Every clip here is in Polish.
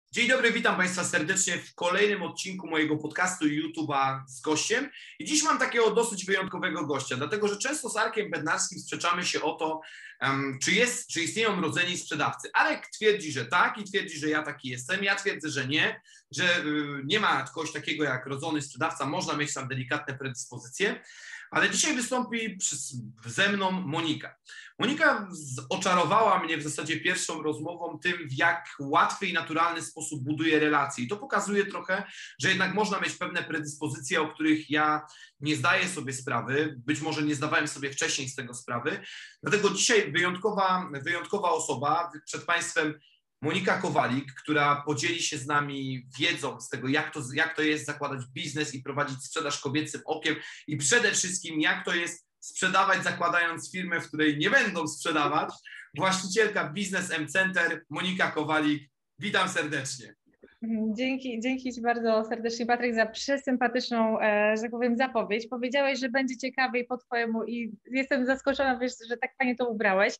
Dzień dobry, witam Państwa serdecznie w kolejnym odcinku mojego podcastu YouTube'a z gościem. I dziś mam takiego dosyć wyjątkowego gościa, dlatego że często z Arkiem Bednarskim sprzeczamy się o to, czy istnieją rodzeni sprzedawcy. Arek twierdzi, że tak i twierdzi, że ja taki jestem. Ja twierdzę, że nie, że nie ma kogoś takiego jak rodzony sprzedawca, można mieć tam delikatne predyspozycje. Ale dzisiaj wystąpi ze mną Monika. Monika oczarowała mnie w zasadzie pierwszą rozmową tym, w jak łatwy i naturalny sposób buduje relacje. I to pokazuje trochę, że jednak można mieć pewne predyspozycje, o których ja nie zdaję sobie sprawy, być może nie zdawałem sobie wcześniej z tego sprawy. Dlatego dzisiaj wyjątkowa osoba przed Państwem, Monika Kowalik, która podzieli się z nami wiedzą z tego, jak to jest zakładać biznes i prowadzić sprzedaż kobiecym okiem i przede wszystkim jak to jest sprzedawać, zakładając firmę, w której nie będą sprzedawać. Właścicielka Biznes M-Center, Monika Kowalik. Witam serdecznie. Dzięki Ci bardzo serdecznie, Patryk, za przesympatyczną, że tak powiem, zapowiedź. Powiedziałeś, że będzie ciekawiej po Twojemu i jestem zaskoczona, wiesz, że tak fajnie to ubrałeś.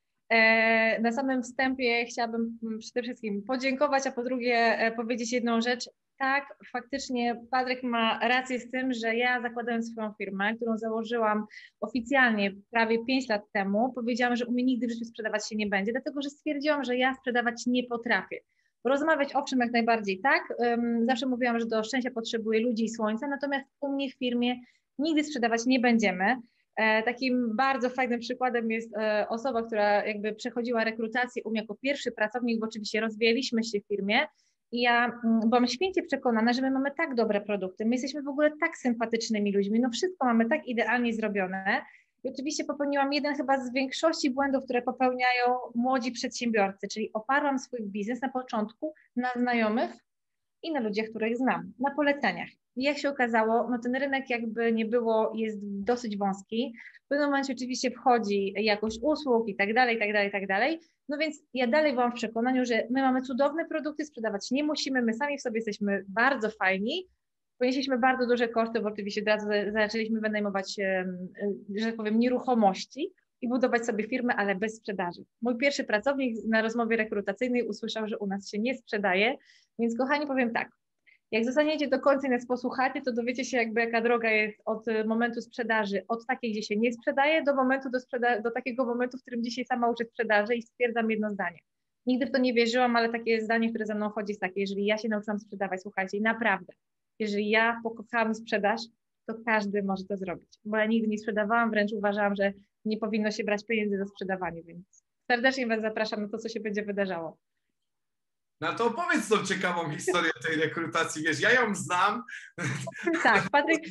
Na samym wstępie chciałabym przede wszystkim podziękować, a po drugie powiedzieć jedną rzecz. Tak, faktycznie Patryk ma rację z tym, że ja zakładając swoją firmę, którą założyłam oficjalnie prawie 5 lat temu, powiedziałam, że u mnie nigdy w życiu sprzedawać się nie będzie, dlatego że stwierdziłam, że ja sprzedawać nie potrafię. Rozmawiać owszem jak najbardziej tak, zawsze mówiłam, że do szczęścia potrzebuję ludzi i słońca, natomiast u mnie w firmie nigdy sprzedawać nie będziemy. Takim bardzo fajnym przykładem jest osoba, która jakby przechodziła rekrutację u mnie jako pierwszy pracownik, bo oczywiście rozwijaliśmy się w firmie i ja byłam święcie przekonana, że my mamy tak dobre produkty, my jesteśmy w ogóle tak sympatycznymi ludźmi, no wszystko mamy tak idealnie zrobione i oczywiście popełniłam jeden chyba z większości błędów, które popełniają młodzi przedsiębiorcy, czyli oparłam swój biznes na początku na znajomych i na ludziach, których znam, na poleceniach. I jak się okazało, no ten rynek jakby nie było, jest dosyć wąski. W pewnym momencie oczywiście wchodzi jakość usług i tak dalej, i tak dalej, i tak dalej. No więc ja dalej byłam w przekonaniu, że my mamy cudowne produkty, sprzedawać nie musimy, my sami w sobie jesteśmy bardzo fajni. Ponieśliśmy bardzo duże koszty, bo oczywiście od razu zaczęliśmy wynajmować, że tak powiem, nieruchomości i budować sobie firmę, ale bez sprzedaży. Mój pierwszy pracownik na rozmowie rekrutacyjnej usłyszał, że u nas się nie sprzedaje, więc kochani, powiem tak, jak zostaniecie do końca i nas posłuchacie, to dowiecie się jakby jaka droga jest od momentu sprzedaży, od takiej, gdzie się nie sprzedaje, do momentu do takiego momentu, w którym dzisiaj sama uczę sprzedaży i stwierdzam jedno zdanie. Nigdy w to nie wierzyłam, ale takie zdanie, które ze mną chodzi jest takie, jeżeli ja się nauczyłam sprzedawać, słuchajcie, i naprawdę, jeżeli ja pokochałam sprzedaż, to każdy może to zrobić, bo ja nigdy nie sprzedawałam, wręcz uważałam, że nie powinno się brać pieniędzy za sprzedawanie, więc serdecznie Was zapraszam na to, co się będzie wydarzało. No to opowiedz tą ciekawą historię tej rekrutacji, wiesz, ja ją znam. Tak,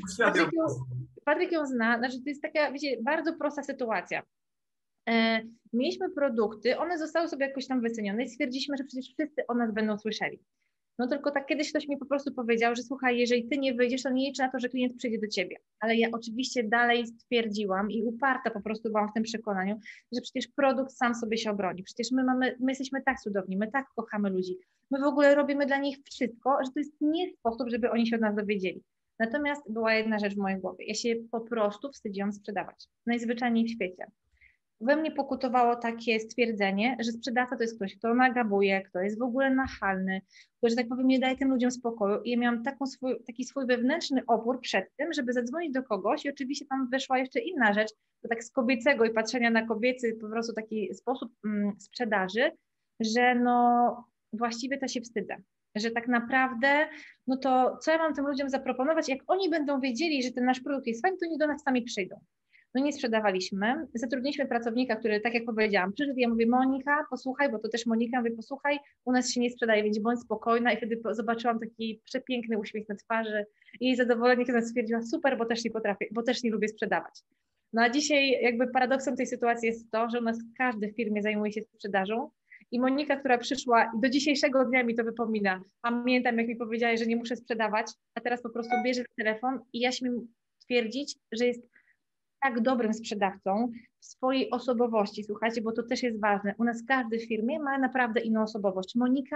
Patryk ją zna, znaczy to jest taka, wiecie, bardzo prosta sytuacja. Mieliśmy produkty, one zostały sobie jakoś tam wycenione i stwierdziliśmy, że przecież wszyscy o nas będą słyszeli. No tylko tak kiedyś ktoś mi po prostu powiedział, że słuchaj, jeżeli ty nie wyjdziesz, to nie liczy na to, że klient przyjdzie do ciebie. Ale ja oczywiście dalej stwierdziłam i uparta po prostu byłam w tym przekonaniu, że przecież produkt sam sobie się obroni. Przecież my jesteśmy tak cudowni, my tak kochamy ludzi. My w ogóle robimy dla nich wszystko, że to jest nie sposób, żeby oni się od nas dowiedzieli. Natomiast była jedna rzecz w mojej głowie. Ja się po prostu wstydziłam sprzedawać. Najzwyczajniej w świecie. We mnie pokutowało takie stwierdzenie, że sprzedawca to jest ktoś, kto nagabuje, kto jest w ogóle nachalny, kto, że tak powiem, nie daje tym ludziom spokoju. I ja miałam taki swój wewnętrzny opór przed tym, żeby zadzwonić do kogoś i oczywiście tam weszła jeszcze inna rzecz, to tak z kobiecego i patrzenia na kobiecy po prostu taki sposób sprzedaży, że no właściwie to się wstydzę. Że tak naprawdę, no to co ja mam tym ludziom zaproponować, jak oni będą wiedzieli, że ten nasz produkt jest fajny, to oni do nas sami przyjdą. No nie sprzedawaliśmy, zatrudniliśmy pracownika, który, tak jak powiedziałam, przyszedł, ja mówię, Monika, posłuchaj, bo to też Monika, mówię, posłuchaj, u nas się nie sprzedaje, więc bądź spokojna i wtedy zobaczyłam taki przepiękny uśmiech na twarzy i jej zadowolenie, kiedy stwierdziła, super, bo też nie potrafię, bo też nie lubię sprzedawać. No a dzisiaj jakby paradoksem tej sytuacji jest to, że u nas każdy w firmie zajmuje się sprzedażą i Monika, która przyszła i do dzisiejszego dnia mi to wypomina, pamiętam jak mi powiedziała, że nie muszę sprzedawać, a teraz po prostu bierze telefon i ja śmiem twierdzić, że jest tak dobrym sprzedawcą w swojej osobowości, słuchajcie, bo to też jest ważne. U nas każdy w firmie ma naprawdę inną osobowość. Monika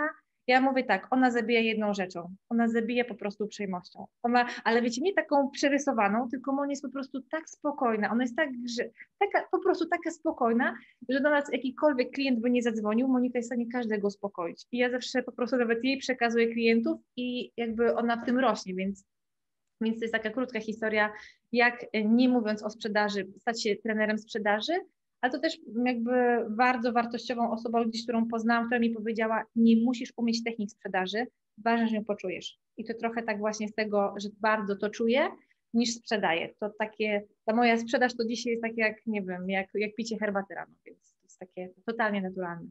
Ja mówię tak, ona zabija jedną rzeczą, ona zabija po prostu uprzejmością. Ale wiecie, nie taką przerysowaną, tylko Monia jest po prostu tak spokojna, ona jest tak, że po prostu taka spokojna, że do nas jakikolwiek klient by nie zadzwonił, Monika jest w stanie każdego uspokoić. I ja zawsze po prostu nawet jej przekazuję klientów i jakby ona w tym rośnie, więc to jest taka krótka historia, jak nie mówiąc o sprzedaży, stać się trenerem sprzedaży, ale to też jakby bardzo wartościową osobą, gdzieś, którą poznałam, która mi powiedziała, nie musisz umieć technik sprzedaży, ważne, że ją poczujesz. I to trochę tak właśnie z tego, że bardzo to czuję, niż sprzedaję. To takie, ta moja sprzedaż to dzisiaj jest takie jak, nie wiem, jak picie herbaty rano, więc to jest takie totalnie naturalne.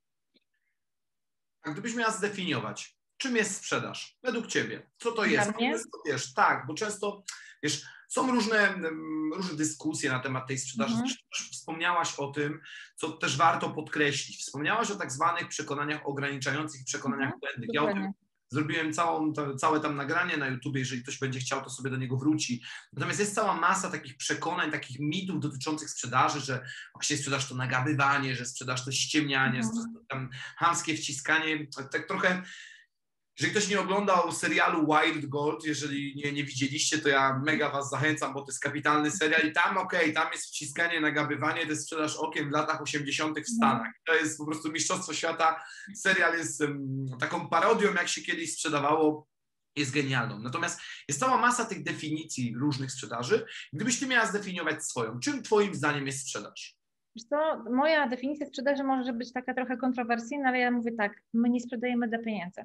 A gdybyś miała zdefiniować, czym jest sprzedaż według Ciebie? Co to jest? Dla mnie? Wiesz, tak, bo często, wiesz, są różne dyskusje na temat tej sprzedaży. Też wspomniałaś o tym, co też warto podkreślić. Wspomniałaś o tak zwanych przekonaniach ograniczających i przekonaniach błędnych. Ja o tym zrobiłem całe tam nagranie na YouTubie, jeżeli ktoś będzie chciał, to sobie do niego wróci. Natomiast jest cała masa takich przekonań, takich mitów dotyczących sprzedaży, że właśnie sprzedaż to nagabywanie, że sprzedaż to ściemnianie, że to tam chamskie wciskanie. Tak trochę, jeżeli ktoś nie oglądał serialu Wild Gold, jeżeli nie widzieliście, to ja mega was zachęcam, bo to jest kapitalny serial i tam tam jest wciskanie, nagabywanie, to jest sprzedaż okiem w latach 80. w Stanach. To jest po prostu mistrzostwo świata. Serial jest taką parodią, jak się kiedyś sprzedawało, jest genialną. Natomiast jest cała masa tych definicji różnych sprzedaży. Gdybyś ty miała zdefiniować swoją, czym twoim zdaniem jest sprzedaż? Wiesz co, moja definicja sprzedaży może być taka trochę kontrowersyjna, ale ja mówię tak, my nie sprzedajemy dla pieniędzy.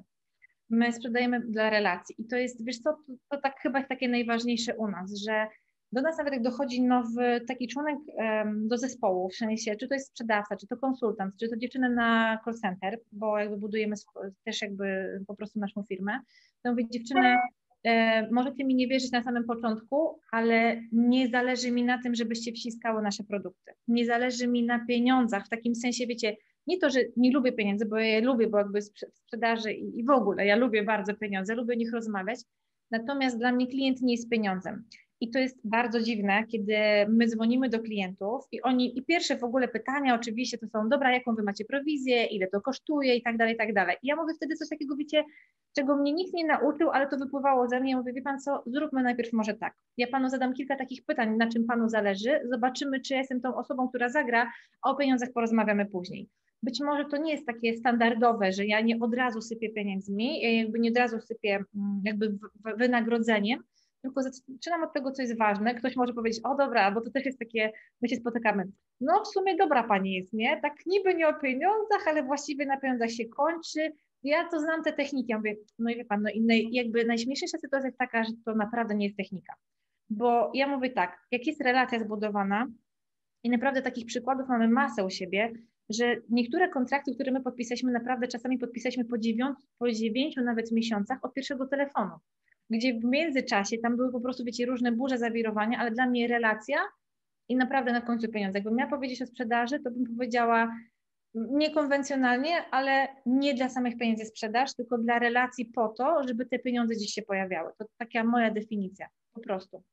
My sprzedajemy dla relacji i to jest, wiesz co, to tak chyba jest takie najważniejsze u nas, że do nas nawet jak dochodzi nowy taki członek do zespołu, w sensie, czy to jest sprzedawca, czy to konsultant, czy to dziewczyna na call center, bo jakby budujemy też jakby po prostu naszą firmę, to mówię, dziewczyny, możecie mi nie wierzyć na samym początku, ale nie zależy mi na tym, żebyście wciskały nasze produkty. Nie zależy mi na pieniądzach, w takim sensie, wiecie, nie to, że nie lubię pieniędzy, bo ja je lubię, bo jakby sprzedaży i w ogóle, ja lubię bardzo pieniądze, lubię o nich rozmawiać, natomiast dla mnie klient nie jest pieniądzem. I to jest bardzo dziwne, kiedy my dzwonimy do klientów i pierwsze w ogóle pytania oczywiście to są, dobra, jaką wy macie prowizję, ile to kosztuje i tak dalej, i tak dalej. I ja mówię wtedy coś takiego, wiecie, czego mnie nikt nie nauczył, ale to wypływało ze mnie. Ja mówię, wie pan co, zróbmy najpierw może tak. Ja panu zadam kilka takich pytań, na czym panu zależy, zobaczymy, czy ja jestem tą osobą, która zagra, a o pieniądzach porozmawiamy później. Być może to nie jest takie standardowe, że ja nie od razu sypię pieniędzmi, ja jakby nie od razu sypię jakby wynagrodzeniem, tylko zaczynam od tego, co jest ważne. Ktoś może powiedzieć, o dobra, bo to też jest takie, my się spotykamy. No w sumie dobra pani jest, nie? Tak niby nie o pieniądzach, ale właściwie na pieniądzach się kończy. Ja to znam te techniki. Ja mówię, no i wie pan, no i jakby najśmieszniejsza sytuacja jest taka, że to naprawdę nie jest technika. Bo ja mówię tak, jak jest relacja zbudowana i naprawdę takich przykładów mamy masę u siebie, że niektóre kontrakty, które my podpisaliśmy, naprawdę czasami podpisaliśmy po 9 nawet miesiącach od pierwszego telefonu, gdzie w międzyczasie tam były po prostu, wiecie, różne burze, zawirowania, ale dla mnie relacja i naprawdę na końcu pieniądze. Jakbym miała powiedzieć o sprzedaży, to bym powiedziała niekonwencjonalnie, ale nie dla samych pieniędzy sprzedaż, tylko dla relacji po to, żeby te pieniądze gdzieś się pojawiały. To taka moja definicja, po prostu.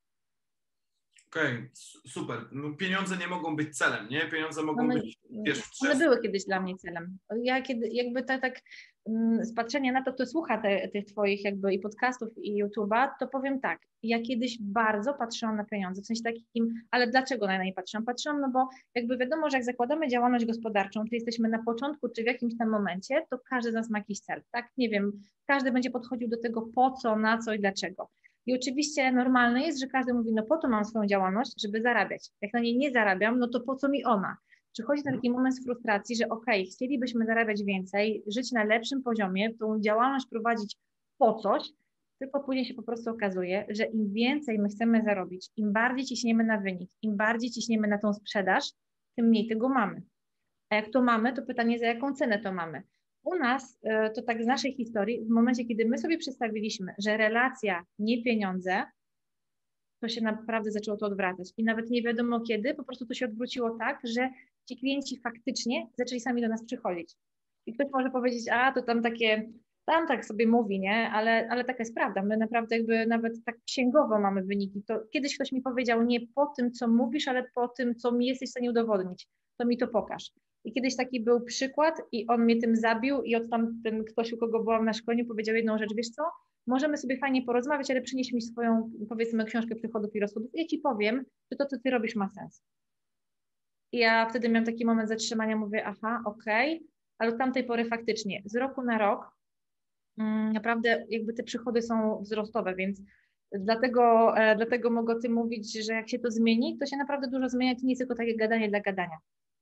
Okej, super. No, pieniądze nie mogą być celem, nie? Pieniądze mogą być, wiesz, one były kiedyś dla mnie celem. Ja jakby tak z patrzenia na to, kto słucha tych twoich jakby i podcastów i YouTube'a, to powiem tak, ja kiedyś bardzo patrzyłam na pieniądze, w sensie takim, ale dlaczego na nie patrzyłam? Patrzyłam, no bo jakby wiadomo, że jak zakładamy działalność gospodarczą, czy jesteśmy na początku, czy w jakimś tam momencie, to każdy z nas ma jakiś cel, tak? Nie wiem, każdy będzie podchodził do tego po co, na co i dlaczego. I oczywiście normalne jest, że każdy mówi, no po to mam swoją działalność, żeby zarabiać. Jak na niej nie zarabiam, no to po co mi ona? Przychodzi taki moment z frustracji, że okej, chcielibyśmy zarabiać więcej, żyć na lepszym poziomie, tą działalność prowadzić po coś, tylko później się po prostu okazuje, że im więcej my chcemy zarobić, im bardziej ciśniemy na wynik, im bardziej ciśniemy na tą sprzedaż, tym mniej tego mamy. A jak to mamy, to pytanie, za jaką cenę to mamy. U nas, to tak z naszej historii, w momencie, kiedy my sobie przedstawiliśmy, że relacja, nie pieniądze, to się naprawdę zaczęło to odwracać. I nawet nie wiadomo kiedy, po prostu to się odwróciło tak, że ci klienci faktycznie zaczęli sami do nas przychodzić. I ktoś może powiedzieć, a to tam tak sobie mówi, nie? Ale taka jest prawda. My naprawdę jakby nawet tak księgowo mamy wyniki. To kiedyś ktoś mi powiedział, nie po tym, co mówisz, ale po tym, co mi jesteś w stanie udowodnić. To mi to pokaż. I kiedyś taki był przykład i on mnie tym zabił i od tamten ktoś, u kogo byłam na szkoleniu, powiedział jedną rzecz, wiesz co, możemy sobie fajnie porozmawiać, ale przynieś mi swoją, powiedzmy, książkę przychodów i rozchodów. Ja ci powiem, że to, co ty robisz, ma sens. I ja wtedy miałam taki moment zatrzymania, mówię, aha, okej, ale od tamtej pory faktycznie z roku na rok naprawdę jakby te przychody są wzrostowe, więc dlatego mogę o tym mówić, że jak się to zmieni, to się naprawdę dużo zmienia, to nie jest tylko takie gadanie dla gadania.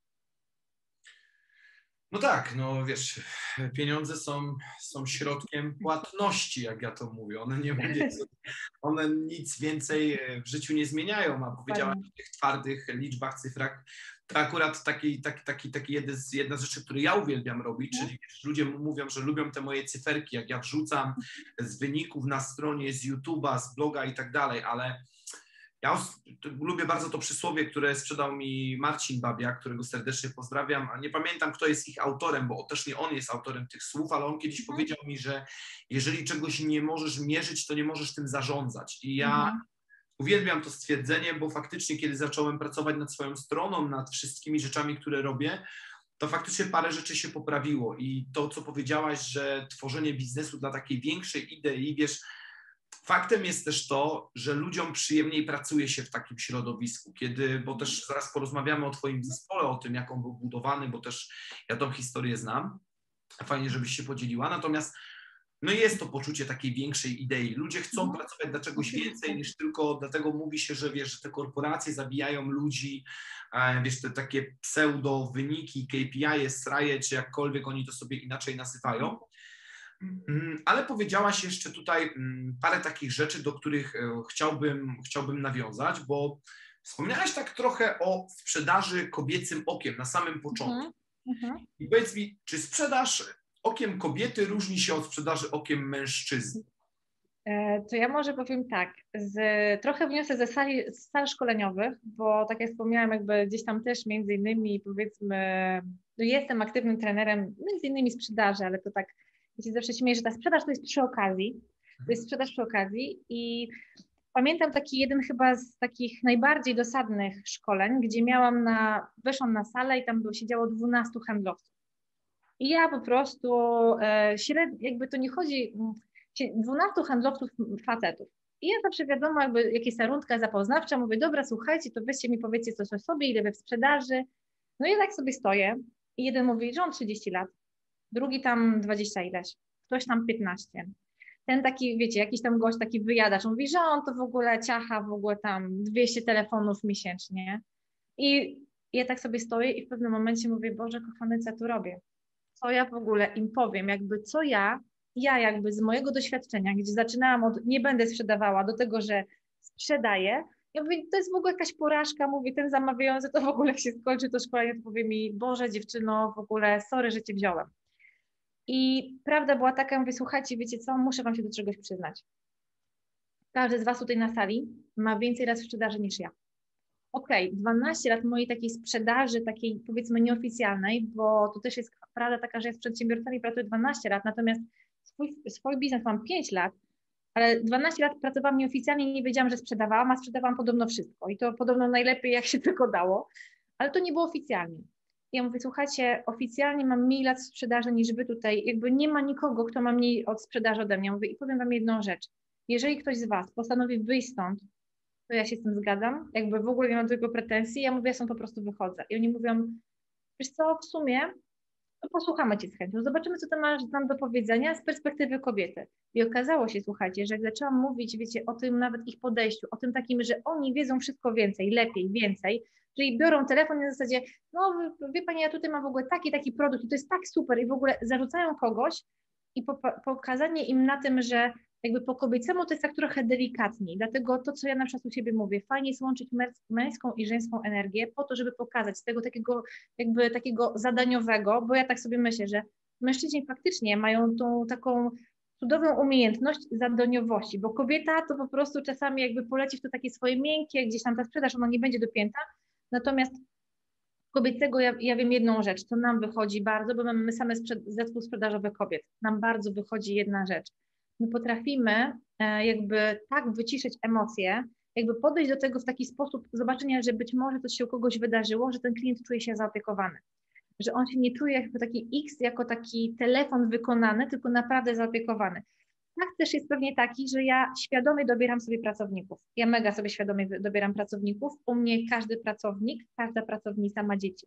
No tak, no wiesz, pieniądze są środkiem płatności, jak ja to mówię. One nic więcej w życiu nie zmieniają, a powiedziałem o tych twardych liczbach, cyfrach. To akurat jedna z rzeczy, które ja uwielbiam robić, czyli wiesz, ludzie mówią, że lubią te moje cyferki, jak ja wrzucam z wyników na stronie, z YouTube'a, z bloga i tak dalej, ale ja lubię bardzo to przysłowie, które sprzedał mi Marcin Babiak, którego serdecznie pozdrawiam, a nie pamiętam, kto jest ich autorem, bo też nie on jest autorem tych słów, ale on kiedyś powiedział mi, że jeżeli czegoś nie możesz mierzyć, to nie możesz tym zarządzać. I ja uwielbiam to stwierdzenie, bo faktycznie, kiedy zacząłem pracować nad swoją stroną, nad wszystkimi rzeczami, które robię, to faktycznie parę rzeczy się poprawiło. I to, co powiedziałaś, że tworzenie biznesu dla takiej większej idei, wiesz, faktem jest też to, że ludziom przyjemniej pracuje się w takim środowisku, bo też zaraz porozmawiamy o twoim zespole, o tym, jak on był budowany, bo też ja tą historię znam. Fajnie, żebyś się podzieliła. Natomiast no jest to poczucie takiej większej idei. Ludzie chcą pracować dla czegoś więcej niż tylko dlatego mówi się, że wiesz, że te korporacje zabijają ludzi, wiesz, te takie pseudo wyniki, KPI, sraje, czy jakkolwiek oni to sobie inaczej nazywają. Ale powiedziałaś jeszcze tutaj parę takich rzeczy, do których chciałbym nawiązać, bo wspomniałaś tak trochę o sprzedaży kobiecym okiem na samym początku. I powiedz mi, czy sprzedaż okiem kobiety różni się od sprzedaży okiem mężczyzny? To ja może powiem tak, trochę wniosę z sal szkoleniowych, bo tak jak wspomniałam, jakby gdzieś tam też między innymi powiedzmy, no jestem aktywnym trenerem między innymi sprzedaży, ale to tak, ja się zawsze śmieję, że ta sprzedaż to jest przy okazji, to jest sprzedaż przy okazji i pamiętam taki jeden chyba z takich najbardziej dosadnych szkoleń, gdzie weszłam na salę i tam siedziało 12 handlowców. I ja po prostu jakby to nie chodzi, 12 handlowców facetów. I ja zawsze wiadomo, jakby jakieś rundka zapoznawcza, mówię, dobra, słuchajcie, to weźcie mi, powiedzcie coś o sobie, ile wy w sprzedaży. No i tak sobie stoję i jeden mówi, że on 30 lat, drugi tam 20 ileś, ktoś tam 15. Ten taki, wiecie, jakiś tam gość taki wyjadacz, mówi, że on to w ogóle ciacha w ogóle tam 200 telefonów miesięcznie. I ja tak sobie stoję i w pewnym momencie mówię, Boże kochany, co ja tu robię? Co ja w ogóle im powiem, jakby co ja jakby z mojego doświadczenia, gdzie zaczynałam od nie będę sprzedawała do tego, że sprzedaję, ja mówię, to jest w ogóle jakaś porażka, mówię, ten zamawiający to w ogóle jak się skończy to szkolenie, to powie mi, Boże dziewczyno, w ogóle sorry, że cię wziąłem. I prawda była taka, mówię, słuchajcie, wiecie co, muszę wam się do czegoś przyznać. Każdy z was tutaj na sali ma więcej lat w sprzedaży niż ja. Okej, 12 lat mojej takiej sprzedaży, takiej powiedzmy nieoficjalnej, bo to też jest prawda taka, że ja z przedsiębiorcami pracuję 12 lat, natomiast swój biznes mam 5 lat, ale 12 lat pracowałam nieoficjalnie i nie wiedziałam, że sprzedawałam, a sprzedawałam podobno wszystko i to podobno najlepiej jak się tylko dało, ale to nie było oficjalnie. Ja mówię, słuchajcie, oficjalnie mam mniej lat sprzedaży niż wy tutaj, jakby nie ma nikogo, kto ma mniej od sprzedaży ode mnie. Mówię i powiem wam jedną rzecz, jeżeli ktoś z was postanowi wyjść stąd, to ja się z tym zgadzam, jakby w ogóle nie mam do tego pretensji, ja mówię, ja stąd po prostu wychodzę. I oni mówią, wiesz co, w sumie to posłuchamy cię z chęcią, zobaczymy, co ty masz nam do powiedzenia z perspektywy kobiety. I okazało się, słuchajcie, że jak zaczęłam mówić, wiecie, o tym nawet ich podejściu, o tym takim, że oni wiedzą wszystko więcej, lepiej, więcej, czyli biorą telefon i na zasadzie, no wie pani, ja tutaj mam w ogóle taki produkt i to jest tak super i w ogóle zarzucają kogoś i pokazanie im na tym, że jakby po kobiecemu to jest tak trochę delikatniej, dlatego to, co ja na przykład u siebie mówię, fajnie jest łączyć męską i żeńską energię po to, żeby pokazać z tego takiego zadaniowego, bo ja tak sobie myślę, że mężczyźni faktycznie mają tą taką cudowną umiejętność zadaniowości, bo kobieta to po prostu czasami jakby poleci w to takie swoje miękkie, gdzieś tam ta sprzedaż, ona nie będzie dopięta, natomiast kobiecego ja wiem jedną rzecz, to nam wychodzi bardzo, bo my same zespół sprzedażowy kobiet, nam bardzo wychodzi jedna rzecz. My potrafimy jakby tak wyciszyć emocje, jakby podejść do tego w taki sposób zobaczenia, że być może coś się u kogoś wydarzyło, że ten klient czuje się zaopiekowany. że on się nie czuje jako taki X, jako taki telefon wykonany, tylko naprawdę zaopiekowany. Fakt też jest pewnie taki, że ja świadomie dobieram sobie pracowników. Ja mega sobie świadomie dobieram pracowników. U mnie każdy pracownik, każda pracownica ma dzieci.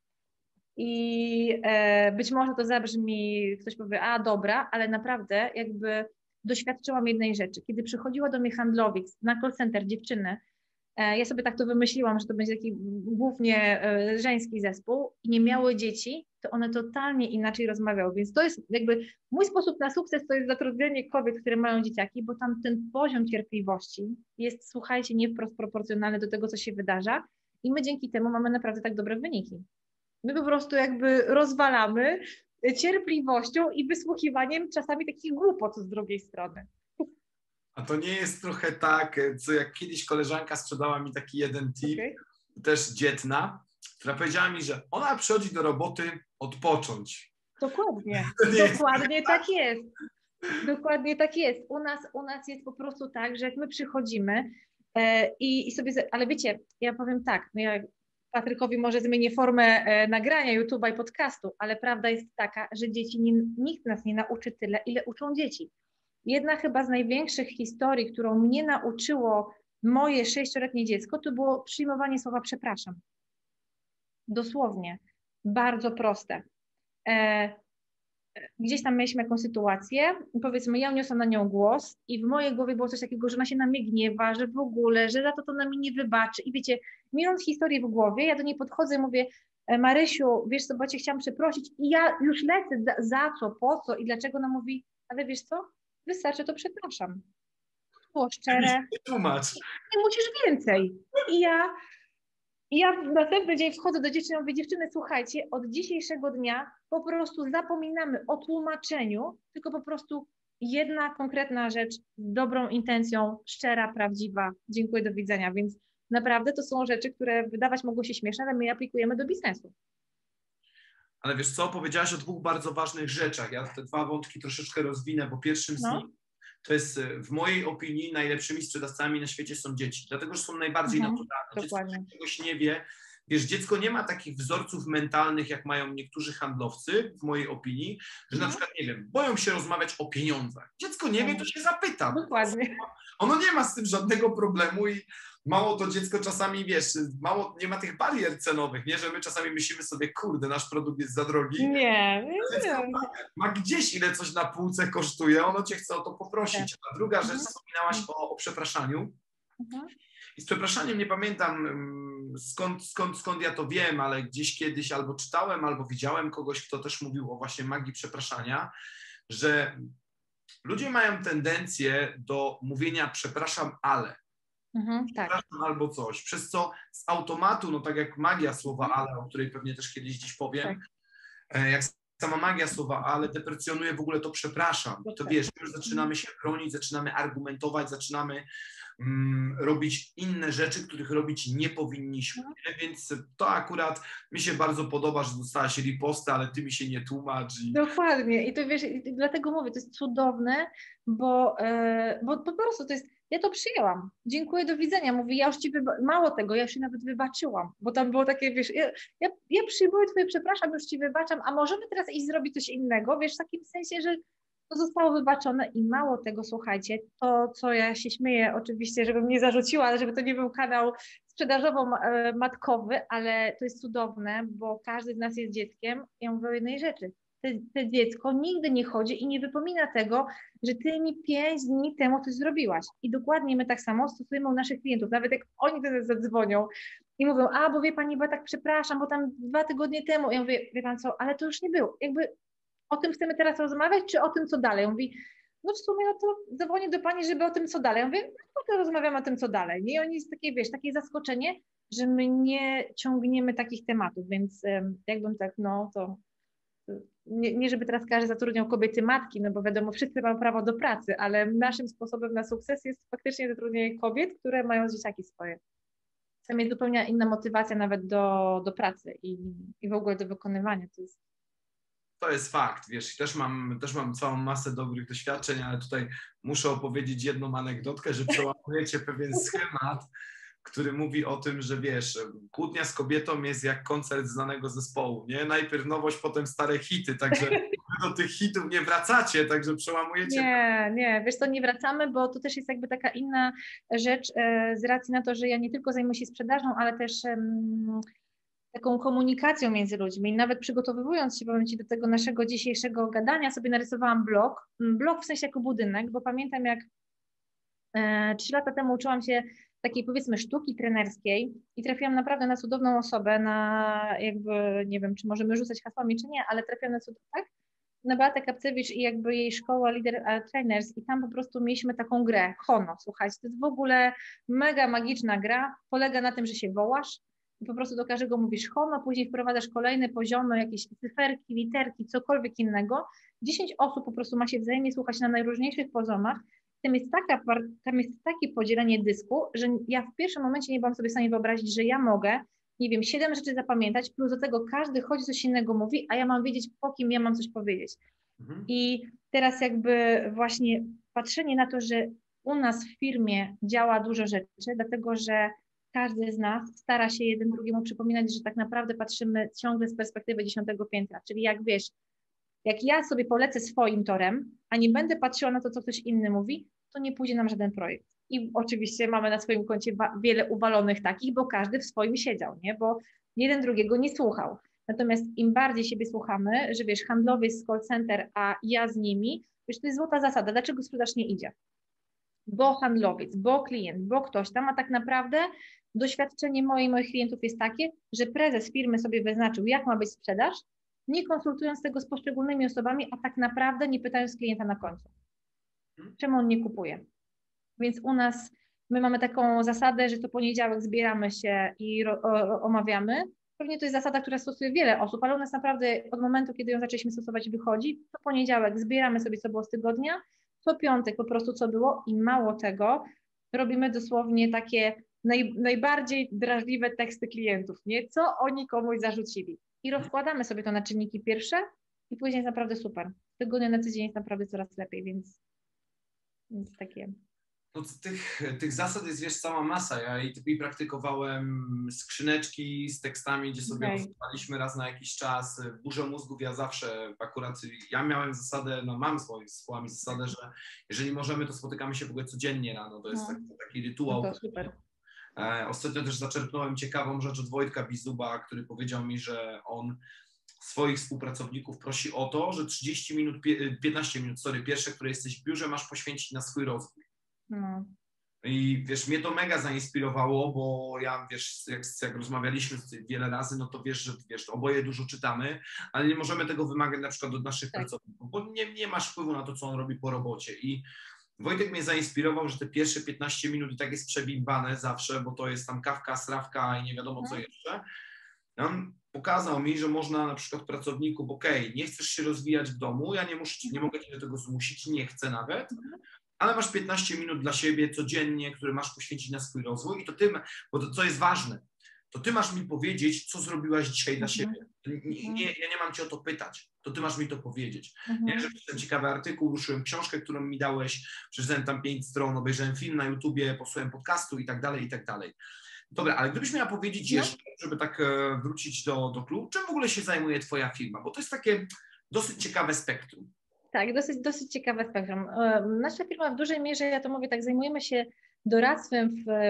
I być może to zabrzmi, ktoś powie, a dobra, ale naprawdę jakby doświadczyłam jednej rzeczy. Kiedy przychodziła do mnie handlowiec na call center dziewczyny, ja sobie tak to wymyśliłam, że to będzie taki głównie żeński zespół i nie miały dzieci, to one totalnie inaczej rozmawiały. Więc to jest jakby mój sposób na sukces, to jest zatrudnienie kobiet, które mają dzieciaki, bo tam ten poziom cierpliwości jest, słuchajcie, nie wprost proporcjonalny do tego, co się wydarza i my dzięki temu mamy naprawdę tak dobre wyniki. My po prostu jakby rozwalamy cierpliwością i wysłuchiwaniem czasami takich głupot z drugiej strony. A to nie jest trochę tak, co jak kiedyś koleżanka sprzedała mi taki jeden tip, też dzietna, która powiedziała mi, że ona przychodzi do roboty odpocząć. Dokładnie, dokładnie tak jest. Dokładnie tak jest. U nas jest po prostu tak, że jak my przychodzimy i sobie, ale wiecie, ja powiem tak, no ja Patrykowi może zmienię formę nagrania YouTube'a i podcastu, ale prawda jest taka, że nikt nas nie nauczy tyle, ile uczą dzieci. Jedna chyba z największych historii, którą mnie nauczyło moje 6-letnie dziecko, to było przyjmowanie słowa przepraszam. Dosłownie. Bardzo proste. Gdzieś tam mieliśmy jakąś sytuację, powiedzmy, ja uniosłam na nią głos i w mojej głowie było coś takiego, że ona się na mnie gniewa, że w ogóle, że za to na mnie nie wybaczy. I wiecie, mając historię w głowie, ja do niej podchodzę i mówię, Marysiu, wiesz co, bo cię chciałam przeprosić i ja już lecę, za co, po co i dlaczego. Ona mówi, ale wiesz co, wystarczy, to przepraszam. Było szczere. Tłumacz. Nie musisz więcej. I ja następny dzień wchodzę do dziewczyn i mówię, dziewczyny, słuchajcie, od dzisiejszego dnia po prostu zapominamy o tłumaczeniu, tylko po prostu jedna konkretna rzecz z dobrą intencją, szczera, prawdziwa. Dziękuję, do widzenia. Więc naprawdę to są rzeczy, które wydawać mogą się śmieszne, ale my aplikujemy do biznesu. Ale wiesz co, powiedziałaś o dwóch bardzo ważnych rzeczach. Ja te dwa wątki troszeczkę rozwinę, bo pierwszym z nich to jest w mojej opinii najlepszymi sprzedawcami na świecie są dzieci, dlatego że są najbardziej naturalne. Dokładnie. Dziecko czegoś nie wie. Wiesz, dziecko nie ma takich wzorców mentalnych, jak mają niektórzy handlowcy, w mojej opinii, że na przykład, nie wiem, boją się rozmawiać o pieniądzach. Dziecko nie wie, to się zapyta. Dokładnie. Ono nie ma z tym żadnego problemu i mało to dziecko czasami, wiesz, nie ma tych barier cenowych, nie? Że my czasami myślimy sobie, kurde, nasz produkt jest za drogi. Nie. Ma gdzieś, ile coś na półce kosztuje, ono cię chce o to poprosić. A druga rzecz, wspominałaś o przepraszaniu. I z przepraszaniem nie pamiętam skąd ja to wiem, ale gdzieś kiedyś albo czytałem, albo widziałem kogoś, kto też mówił o właśnie magii przepraszania, że ludzie mają tendencję do mówienia przepraszam, ale. Przepraszam albo coś, przez co z automatu, no tak jak magia słowa ale, o której pewnie też kiedyś dziś powiem, jak sama magia słowa ale deprecjonuje w ogóle to przepraszam. To wiesz, już zaczynamy się bronić, zaczynamy argumentować, zaczynamy robić inne rzeczy, których robić nie powinniśmy. Więc to akurat mi się bardzo podoba, że dostałaś ripostę, ale ty mi się nie tłumacz. Dokładnie. I to wiesz, dlatego mówię, to jest cudowne, bo po prostu to jest, ja to przyjęłam. Dziękuję, do widzenia. Mówię, ja już mało tego, ja już się nawet wybaczyłam, bo tam było takie, wiesz, ja przyjmuję twoje przepraszam, już ci wybaczam, a możemy teraz iść zrobić coś innego, wiesz, w takim sensie, że to zostało wybaczone i mało tego, słuchajcie, to co ja się śmieję oczywiście, żebym nie zarzuciła, żeby to nie był kanał sprzedażowo-matkowy, ale to jest cudowne, bo każdy z nas jest dzieckiem. Ja mówię o jednej rzeczy. To dziecko nigdy nie chodzi i nie wypomina tego, że ty mi 5 dni temu coś zrobiłaś. I dokładnie my tak samo stosujemy u naszych klientów. Nawet jak oni do nas zadzwonią i mówią, bo wie pani, bo tak przepraszam, bo tam 2 tygodnie temu. Ja mówię, wie pan co, ale to już nie było. Jakby o tym chcemy teraz rozmawiać, czy o tym, co dalej? On mówi, no w sumie no to zadzwonię do pani, żeby o tym, co dalej. Ja mówię, no to rozmawiamy o tym, co dalej. I oni jest takie, wiesz, takie zaskoczenie, że my nie ciągniemy takich tematów, więc jakbym tak, no to nie żeby teraz każdy zatrudniał kobiety matki, no bo wiadomo, wszyscy mają prawo do pracy, ale naszym sposobem na sukces jest faktycznie zatrudnienie kobiet, które mają dzieciaki swoje. Tam jest zupełnie inna motywacja nawet do pracy i w ogóle do wykonywania. To jest fakt, wiesz, też mam całą masę dobrych doświadczeń, ale tutaj muszę opowiedzieć jedną anegdotkę, że przełamujecie pewien schemat, który mówi o tym, że wiesz, kłótnia z kobietą jest jak koncert znanego zespołu, nie? Najpierw nowość, potem stare hity, także do tych hitów nie wracacie, także przełamujecie. Nie, wiesz co, nie wracamy, bo to też jest jakby taka inna rzecz z racji na to, że ja nie tylko zajmuję się sprzedażą, ale też taką komunikacją między ludźmi. I nawet przygotowując się, powiem Ci, do tego naszego dzisiejszego gadania, sobie narysowałam blog w sensie jako budynek, bo pamiętam jak 3 lata temu uczyłam się takiej powiedzmy sztuki trenerskiej i trafiłam naprawdę na cudowną osobę, na jakby, nie wiem, czy możemy rzucać hasłami, czy nie, ale trafiłam na tak? Na Beatę Kapcewicz i jakby jej szkoła Leader Trainers i tam po prostu mieliśmy taką grę, Hono, słuchajcie, to jest w ogóle mega magiczna gra, polega na tym, że się wołasz i po prostu do każdego mówisz Hono, później wprowadzasz kolejne poziomy, jakieś cyferki, literki, cokolwiek innego. 10 osób po prostu ma się wzajemnie słuchać na najróżniejszych poziomach. Tam jest takie podzielenie dysku, że ja w pierwszym momencie nie byłam sobie w stanie wyobrazić, że ja mogę, nie wiem, 7 rzeczy zapamiętać, plus do tego każdy chodzi, coś innego mówi, a ja mam wiedzieć, po kim ja mam coś powiedzieć. I teraz jakby właśnie patrzenie na to, że u nas w firmie działa dużo rzeczy, dlatego że każdy z nas stara się jeden drugiemu przypominać, że tak naprawdę patrzymy ciągle z perspektywy 10. piętra, czyli jak wiesz, jak ja sobie polecę swoim torem, a nie będę patrzyła na to, co ktoś inny mówi, to nie pójdzie nam żaden projekt. I oczywiście mamy na swoim koncie wiele uwalonych takich, bo każdy w swoim siedział, nie? Bo jeden drugiego nie słuchał. Natomiast im bardziej siebie słuchamy, że wiesz, handlowiec z call center, a ja z nimi, wiesz, to jest złota zasada. Dlaczego sprzedaż nie idzie? Bo handlowiec, bo klient, bo ktoś tam, a tak naprawdę doświadczenie moich klientów jest takie, że prezes firmy sobie wyznaczył, jak ma być sprzedaż, nie konsultując tego z poszczególnymi osobami, a tak naprawdę nie pytając klienta na końcu, czemu on nie kupuje. Więc u nas my mamy taką zasadę, że co poniedziałek zbieramy się i omawiamy. Pewnie to jest zasada, która stosuje wiele osób, ale u nas naprawdę od momentu, kiedy ją zaczęliśmy stosować, wychodzi. Co poniedziałek zbieramy sobie, co było z tygodnia, co piątek po prostu co było i mało tego, robimy dosłownie takie najbardziej drażliwe teksty klientów, nie? Co oni komuś zarzucili. I rozkładamy sobie to na czynniki pierwsze i później jest naprawdę super. Z tygodnia na tydzień jest naprawdę coraz lepiej, więc takie. No, tych zasad jest, wiesz, cała masa. Ja i praktykowałem skrzyneczki z tekstami, gdzie sobie rozmawialiśmy raz na jakiś czas. W Burzę Mózgów ja zawsze akurat, ja miałem zasadę, no mam swoimi zespołami zasadę, że jeżeli możemy, to spotykamy się w ogóle codziennie rano. To jest taki rytuał. No to super. Ostatnio też zaczerpnąłem ciekawą rzecz od Wojtka Bizuba, który powiedział mi, że on swoich współpracowników prosi o to, że 15 minut, pierwsze, które jesteś w biurze, masz poświęcić na swój rozwój. No. I wiesz, mnie to mega zainspirowało, bo ja, wiesz, jak rozmawialiśmy wiele razy, no to wiesz, że wiesz, oboje dużo czytamy, ale nie możemy tego wymagać na przykład od naszych pracowników, bo nie masz wpływu na to, co on robi po robocie. I Wojtek mnie zainspirował, że te pierwsze 15 minut i tak jest przebimbane zawsze, bo to jest tam kawka, srawka i nie wiadomo co jeszcze. On pokazał mi, że można na przykład pracowników, nie chcesz się rozwijać w domu, ja nie mogę cię do tego zmusić, nie chcę nawet, ale masz 15 minut dla siebie codziennie, które masz poświęcić na swój rozwój i to ty, bo to, co jest ważne, to ty masz mi powiedzieć, co zrobiłaś dzisiaj dla siebie. Ja nie mam cię o to pytać, to ty masz mi to powiedzieć. Ja, że przeczytałem ciekawy artykuł, ruszyłem książkę, którą mi dałeś, przeczytałem tam 5 stron, obejrzałem film na YouTubie, posłuchałem podcastu i tak dalej, i tak dalej. Dobra, ale gdybyś miała powiedzieć jeszcze, żeby tak wrócić do klubu, czym w ogóle się zajmuje twoja firma? Bo to jest takie dosyć ciekawe spektrum. Tak, dosyć ciekawe spektrum. Nasza firma w dużej mierze, ja to mówię tak, zajmujemy się doradztwem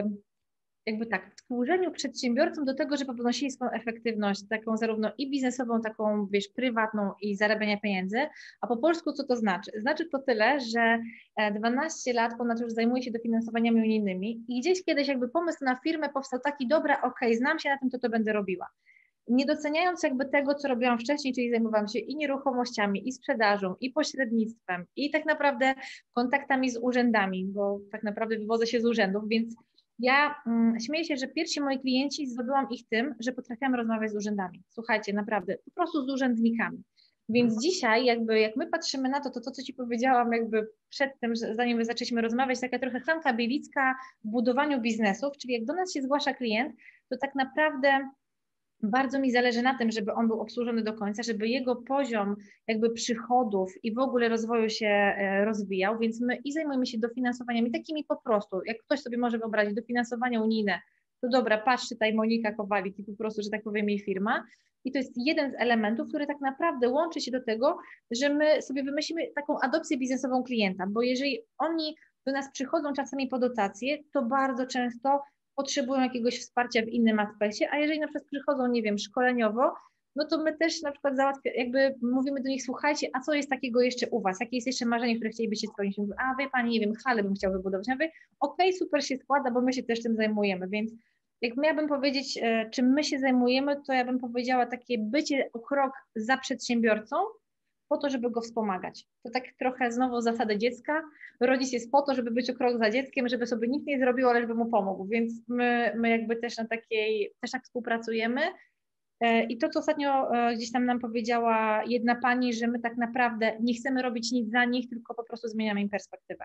w służeniu przedsiębiorcom do tego, żeby podnosili swoją efektywność, taką zarówno i biznesową, taką wiesz, prywatną i zarabiania pieniędzy, a po polsku co to znaczy? Znaczy to tyle, że 12 lat ponad już zajmuję się dofinansowaniami unijnymi i gdzieś kiedyś jakby pomysł na firmę powstał taki, dobra, znam się na tym, to będę robiła. Nie doceniając jakby tego, co robiłam wcześniej, czyli zajmowałam się i nieruchomościami, i sprzedażą, i pośrednictwem, i tak naprawdę kontaktami z urzędami, bo tak naprawdę wywodzę się z urzędów, więc ja śmieję się, że pierwsi moi klienci zdobyłam ich tym, że potrafiłam rozmawiać z urzędami. Słuchajcie, naprawdę, po prostu z urzędnikami. Więc dzisiaj jakby jak my patrzymy na to, co Ci powiedziałam jakby przed tym, zanim my zaczęliśmy rozmawiać, taka trochę Hanka Bielicka w budowaniu biznesów, czyli jak do nas się zgłasza klient, to tak naprawdę bardzo mi zależy na tym, żeby on był obsłużony do końca, żeby jego poziom jakby przychodów i w ogóle rozwoju się rozwijał, więc my i zajmujemy się dofinansowaniami takimi po prostu, jak ktoś sobie może wyobrazić, dofinansowania unijne to dobra, patrz, tutaj Monika Kowalik i po prostu, że tak powiem, jej firma. I to jest jeden z elementów, który tak naprawdę łączy się do tego, że my sobie wymyślimy taką adopcję biznesową klienta, bo jeżeli oni do nas przychodzą czasami po dotację, to bardzo często potrzebują jakiegoś wsparcia w innym aspekcie, a jeżeli na przykład przychodzą, nie wiem, szkoleniowo, no to my też na przykład jakby mówimy do nich, słuchajcie, a co jest takiego jeszcze u Was? Jakie jest jeszcze marzenie, które chcielibyście spełnić? A wie Pani, nie wiem, halę bym chciał wybudować. Ja mówię, okej, super się składa, bo my się też tym zajmujemy, więc jak miałabym powiedzieć, czym my się zajmujemy, to ja bym powiedziała takie bycie o krok za przedsiębiorcą, po to, żeby go wspomagać. To tak trochę znowu zasady dziecka. Rodzic jest po to, żeby być o krok za dzieckiem, żeby sobie nic nie zrobił, ale żeby mu pomógł. Więc my jakby też na takiej, też tak współpracujemy. I to, co ostatnio gdzieś tam nam powiedziała jedna pani, że my tak naprawdę nie chcemy robić nic za nich, tylko po prostu zmieniamy im perspektywę.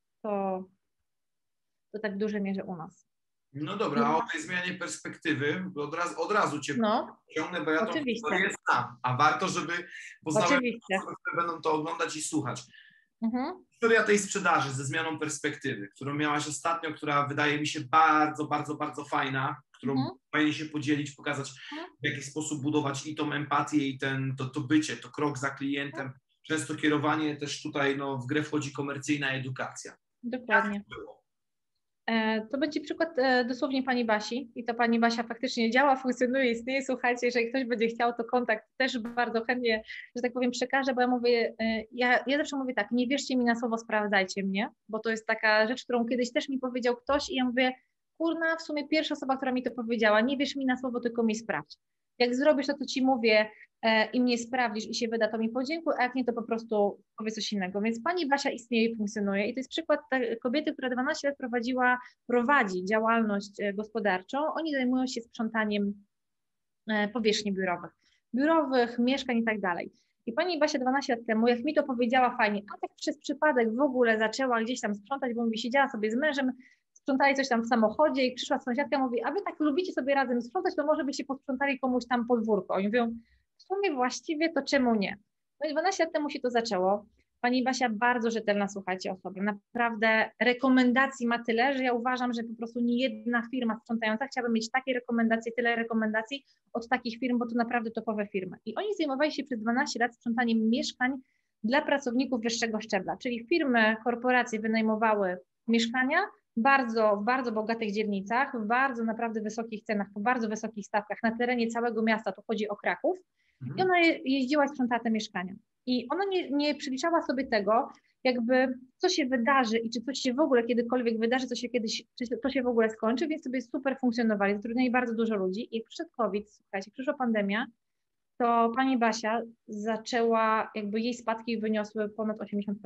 To tak w dużej mierze u nas. No dobra, a o tej zmianie perspektywy od razu Cię ciągnę, bo ja tą historię znam, a warto, żeby poznały osoby, które będą to oglądać i słuchać. Historia tej sprzedaży ze zmianą perspektywy, którą miałaś ostatnio, która wydaje mi się bardzo, bardzo, bardzo fajna, którą fajnie się podzielić, pokazać, w jaki sposób budować i tą empatię, i to bycie, to krok za klientem. Często kierowanie też tutaj w grę wchodzi komercyjna edukacja. Dokładnie. Jak to było? To będzie przykład dosłownie pani Basi i to pani Basia faktycznie działa, funkcjonuje, istnieje. Słuchajcie, jeżeli ktoś będzie chciał, to kontakt też bardzo chętnie, że tak powiem, przekażę, bo ja mówię, ja zawsze mówię tak, nie wierzcie mi na słowo, sprawdzajcie mnie, bo to jest taka rzecz, którą kiedyś też mi powiedział ktoś i ja mówię, kurna, w sumie pierwsza osoba, która mi to powiedziała, nie wierz mi na słowo, tylko mi sprawdź. Jak zrobisz to, co ci mówię i mnie sprawdzisz i się wyda, to mi podziękuj, a jak nie, to po prostu powiedz coś innego. Więc pani Basia istnieje i funkcjonuje i to jest przykład kobiety, która 12 lat prowadzi działalność gospodarczą. Oni zajmują się sprzątaniem powierzchni biurowych, mieszkań i tak dalej. I pani Basia 12 lat temu, jak mi to powiedziała fajnie, a tak przez przypadek w ogóle zaczęła gdzieś tam sprzątać, bo mówi, siedziała sobie z mężem, sprzątali coś tam w samochodzie i przyszła sąsiadka i mówi, a wy tak lubicie sobie razem sprzątać, to może byście posprzątali komuś tam podwórko. Oni mówią, w sumie właściwie to czemu nie? No i 12 lat temu się to zaczęło. Pani Basia bardzo rzetelna, słuchajcie, osoba. Naprawdę rekomendacji ma tyle, że ja uważam, że po prostu nie jedna firma sprzątająca chciałaby mieć takie rekomendacje, tyle rekomendacji od takich firm, bo to naprawdę topowe firmy. I oni zajmowali się przez 12 lat sprzątaniem mieszkań dla pracowników wyższego szczebla, czyli firmy, korporacje wynajmowały mieszkania w bardzo bogatych dzielnicach, w bardzo naprawdę wysokich cenach, po bardzo wysokich stawkach na terenie całego miasta, tu chodzi o Kraków, i ona jeździła i sprzątała te mieszkania. I ona nie przeliczała sobie tego, jakby co się wydarzy i czy coś się w ogóle kiedykolwiek wydarzy, czy to się w ogóle skończy, więc sobie super funkcjonowali, zatrudniali bardzo dużo ludzi. I jak przyszedł COVID, słuchajcie, przyszła pandemia, to pani Basia zaczęła, jakby jej spadki wyniosły ponad 80%.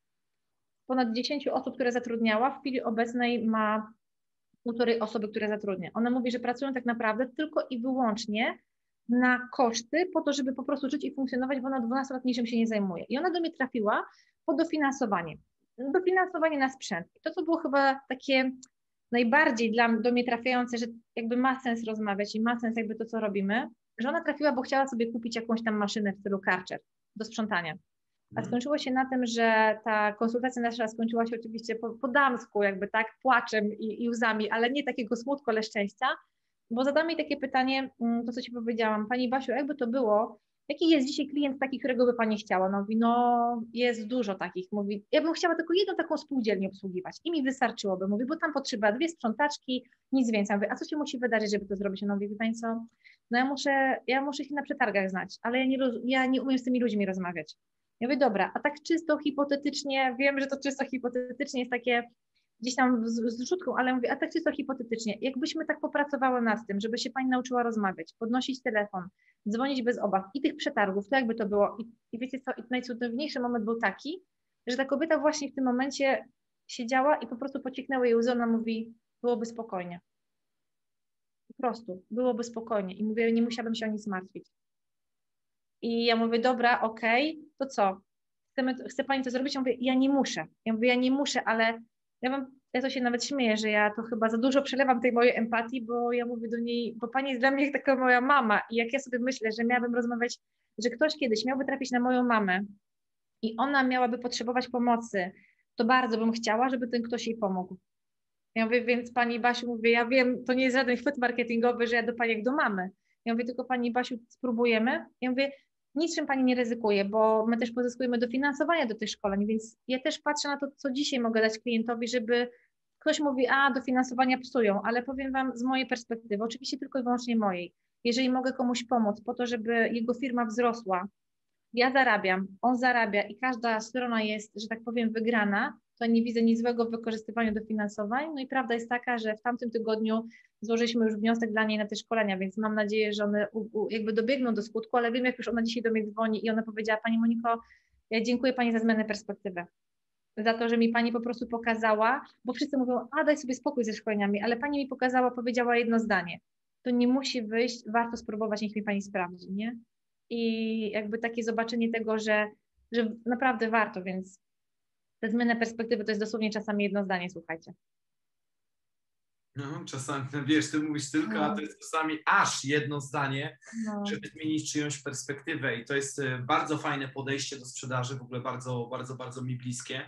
Ponad 10 osób, które zatrudniała, w chwili obecnej ma 1,5 osoby, które zatrudnia. Ona mówi, że pracują tak naprawdę tylko i wyłącznie na koszty po to, żeby po prostu żyć i funkcjonować, bo ona 12 lat niczym się nie zajmuje. I ona do mnie trafiła po dofinansowanie. Dofinansowanie na sprzęt. I to, co było chyba takie najbardziej do mnie trafiające, że jakby ma sens rozmawiać i ma sens jakby to, co robimy, że ona trafiła, bo chciała sobie kupić jakąś tam maszynę w stylu Karcher do sprzątania. A skończyło się na tym, że ta konsultacja nasza skończyła się oczywiście po damsku, jakby tak, płaczem i łzami, ale nie takiego smutku, ale szczęścia, bo zadam jej takie pytanie, to co Ci powiedziałam, Pani Basiu, jakby to było, jaki jest dzisiaj klient taki, którego by Pani chciała? No mówi, no jest dużo takich, mówi, ja bym chciała tylko jedną taką spółdzielnię obsługiwać i mi wystarczyłoby, mówi, bo tam potrzeba 2 sprzątaczki, nic więcej. Mówię, a co się musi wydarzyć, żeby to zrobić? No mówi, wie Pani co, no ja muszę się na przetargach znać, ale ja nie umiem z tymi ludźmi rozmawiać. Ja mówię, dobra, a tak czysto hipotetycznie, wiem, że to czysto hipotetycznie jest takie gdzieś tam z rzutką, ale mówię, a tak czysto hipotetycznie, jakbyśmy tak popracowały nad tym, żeby się Pani nauczyła rozmawiać, podnosić telefon, dzwonić bez obaw i tych przetargów, to jakby to było. I wiecie co, i najcudowniejszy moment był taki, że ta kobieta właśnie w tym momencie siedziała i po prostu pocieknęły jej łzy, ona mówi, byłoby spokojnie. Po prostu, byłoby spokojnie. I mówię, nie musiałabym się o nic martwić. I ja mówię, dobra, okej, to co? Chce Pani to zrobić? Ja mówię, ja nie muszę. Ja mówię, ja nie muszę, ale ja to się nawet śmieję, że ja to chyba za dużo przelewam tej mojej empatii, bo ja mówię do niej, bo Pani jest dla mnie jak taka moja mama. I jak ja sobie myślę, że miałabym rozmawiać, że ktoś kiedyś miałby trafić na moją mamę i ona miałaby potrzebować pomocy, to bardzo bym chciała, żeby ten ktoś jej pomógł. Ja mówię, więc pani Basiu, mówię, ja wiem, to nie jest żaden chwyt marketingowy, że ja do pani jak do mamy. Ja mówię, tylko pani Basiu, spróbujemy. Ja mówię, niczym pani nie ryzykuje, bo my też pozyskujemy dofinansowania do tych szkoleń, więc ja też patrzę na to, co dzisiaj mogę dać klientowi, żeby ktoś mówi, a dofinansowania psują, ale powiem wam z mojej perspektywy, oczywiście tylko i wyłącznie mojej. Jeżeli mogę komuś pomóc po to, żeby jego firma wzrosła, ja zarabiam, on zarabia i każda strona jest, że tak powiem, wygrana, to nie widzę nic złego w wykorzystywaniu dofinansowań. No i prawda jest taka, że w tamtym tygodniu złożyliśmy już wniosek dla niej na te szkolenia, więc mam nadzieję, że one jakby dobiegną do skutku, ale wiem, jak już ona dzisiaj do mnie dzwoni i ona powiedziała, pani Moniko, ja dziękuję pani za zmianę perspektywy, za to, że mi pani po prostu pokazała, bo wszyscy mówią, a daj sobie spokój ze szkoleniami, ale pani mi pokazała, powiedziała jedno zdanie, to nie musi wyjść, warto spróbować, niech mi pani sprawdzi, nie? I jakby takie zobaczenie tego, że naprawdę warto, więc te zmiany perspektywy to jest dosłownie czasami jedno zdanie, słuchajcie. No, czasami, wiesz, ty mówisz tylko, a to jest czasami aż jedno zdanie, żeby zmienić czyjąś perspektywę i to jest bardzo fajne podejście do sprzedaży, w ogóle bardzo, bardzo, bardzo mi bliskie.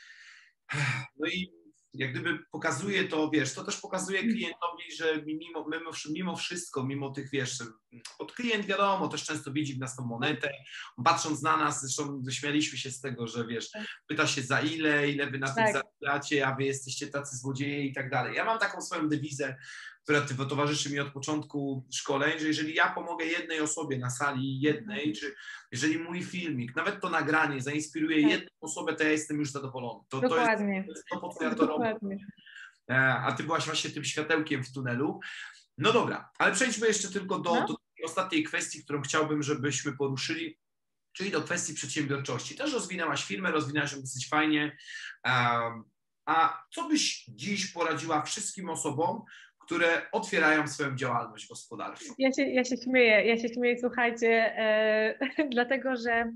No i jak gdyby pokazuje to, wiesz, to też pokazuje klientowi, że mimo wszystko, mimo tych, wiesz, od klient wiadomo, też często widzi w nas tą monetę, patrząc na nas, zresztą śmialiśmy się z tego, że wiesz, pyta się za ile wy na tym zarabiacie, a wy jesteście tacy złodzieje i tak dalej. Ja mam taką swoją dewizę, która towarzyszy mi od początku szkoleń, że jeżeli ja pomogę jednej osobie na sali jednej, czy jeżeli mój filmik, nawet to nagranie zainspiruje jedną osobę, to ja jestem już zadowolony. Dokładnie. To jest to, po co ja to robię. A ty byłaś właśnie tym światełkiem w tunelu. No dobra, ale przejdźmy jeszcze tylko do tej ostatniej kwestii, którą chciałbym, żebyśmy poruszyli, czyli do kwestii przedsiębiorczości. Też rozwinęłaś firmę, rozwinęłaś ją dosyć fajnie. A co byś dziś poradziła wszystkim osobom, które otwierają swoją działalność gospodarczą? Ja się śmieję, słuchajcie, dlatego, że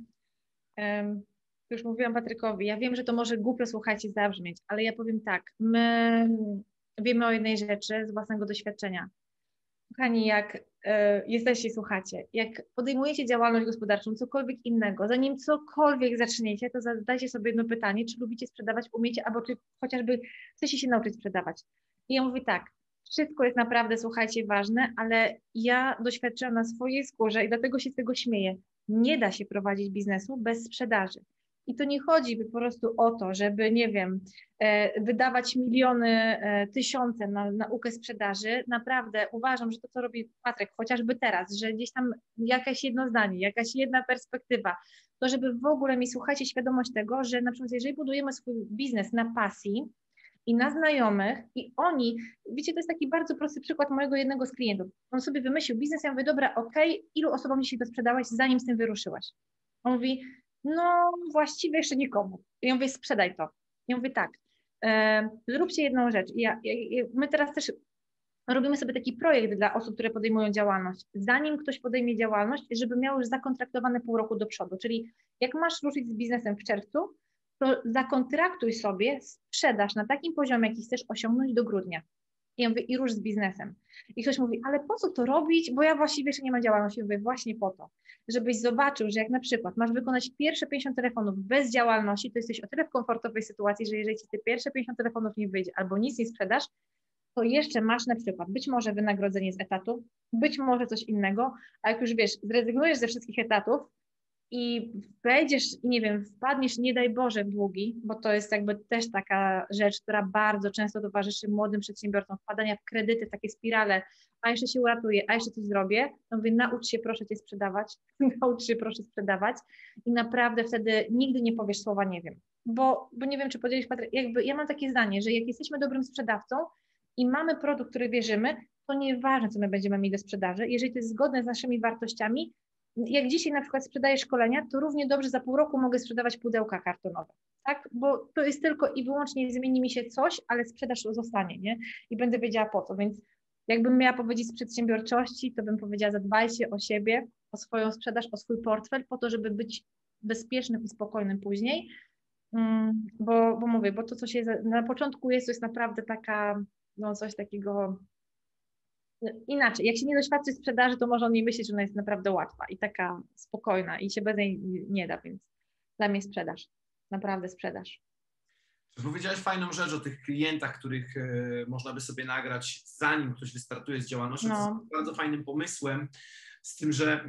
już mówiłam Patrykowi, ja wiem, że to może głupio, słuchajcie, zabrzmieć, ale ja powiem tak, my wiemy o jednej rzeczy z własnego doświadczenia. Kochani, jak jesteście, słuchacie, jak podejmujecie działalność gospodarczą, cokolwiek innego, zanim cokolwiek zaczniecie, to zadajcie sobie jedno pytanie, czy lubicie sprzedawać, umiecie, albo czy chociażby chcecie się nauczyć sprzedawać. I ja mówię tak, wszystko jest naprawdę, słuchajcie, ważne, ale ja doświadczyłam na swojej skórze i dlatego się z tego śmieję. Nie da się prowadzić biznesu bez sprzedaży. I to nie chodzi po prostu o to, żeby, nie wiem, wydawać miliony, tysiące na naukę sprzedaży. Naprawdę uważam, że to, co robi Patryk, chociażby teraz, że gdzieś tam jakieś jedno zdanie, jakaś jedna perspektywa, to żeby w ogóle mieć, słuchajcie, świadomość tego, że na przykład jeżeli budujemy swój biznes na pasji i na znajomych i oni, wiecie, to jest taki bardzo prosty przykład mojego jednego z klientów. On sobie wymyślił biznes, ja mówię, dobra, okej, ilu osobom dzisiaj to sprzedałeś, zanim z tym wyruszyłaś? On mówi, no właściwie jeszcze nikomu. I ja mówię, sprzedaj to. Ja mówię, tak, zróbcie jedną rzecz. My teraz też robimy sobie taki projekt dla osób, które podejmują działalność. Zanim ktoś podejmie działalność, żeby miał już zakontraktowane pół roku do przodu. Czyli jak masz ruszyć z biznesem w czerwcu, to zakontraktuj sobie sprzedaż na takim poziomie, jaki chcesz osiągnąć do grudnia. I ja mówię, i rusz z biznesem. I ktoś mówi, ale po co to robić, bo ja właściwie jeszcze nie mam działalności. Ja mówię, właśnie po to, żebyś zobaczył, że jak na przykład masz wykonać pierwsze 50 telefonów bez działalności, to jesteś o tyle w komfortowej sytuacji, że jeżeli ci te pierwsze 50 telefonów nie wyjdzie albo nic nie sprzedasz, to jeszcze masz na przykład być może wynagrodzenie z etatu, być może coś innego, a jak już wiesz, zrezygnujesz ze wszystkich etatów i wejdziesz, nie wiem, wpadniesz, nie daj Boże, w długi, bo to jest jakby też taka rzecz, która bardzo często towarzyszy młodym przedsiębiorcom, wpadania w kredyty, takie spirale, a jeszcze się uratuję, a jeszcze coś zrobię, to mówię, naucz się proszę cię sprzedawać, naucz się proszę sprzedawać i naprawdę wtedy nigdy nie powiesz słowa nie wiem, bo nie wiem, czy podzielisz, Patryk, jakby ja mam takie zdanie, że jak jesteśmy dobrym sprzedawcą i mamy produkt, który wierzymy, to nieważne, co my będziemy mieli do sprzedaży, jeżeli to jest zgodne z naszymi wartościami. Jak dzisiaj na przykład sprzedaję szkolenia, to równie dobrze za pół roku mogę sprzedawać pudełka kartonowe, tak? Bo to jest tylko i wyłącznie zmieni mi się coś, ale sprzedaż zostanie, nie? I będę wiedziała po co, więc jakbym miała powiedzieć z przedsiębiorczości, to bym powiedziała, zadbajcie o siebie, o swoją sprzedaż, o swój portfel, po to, żeby być bezpiecznym i spokojnym później, bo mówię, bo to, co się na początku jest, to jest naprawdę taka, no coś takiego. Inaczej, jak się nie doświadczy sprzedaży, to może on nie myśleć, że ona jest naprawdę łatwa i taka spokojna i się bez niej nie da, więc dla mnie sprzedaż, naprawdę sprzedaż. Powiedziałeś fajną rzecz o tych klientach, których można by sobie nagrać, zanim ktoś wystartuje z działalnością. To jest bardzo fajnym pomysłem, z tym, że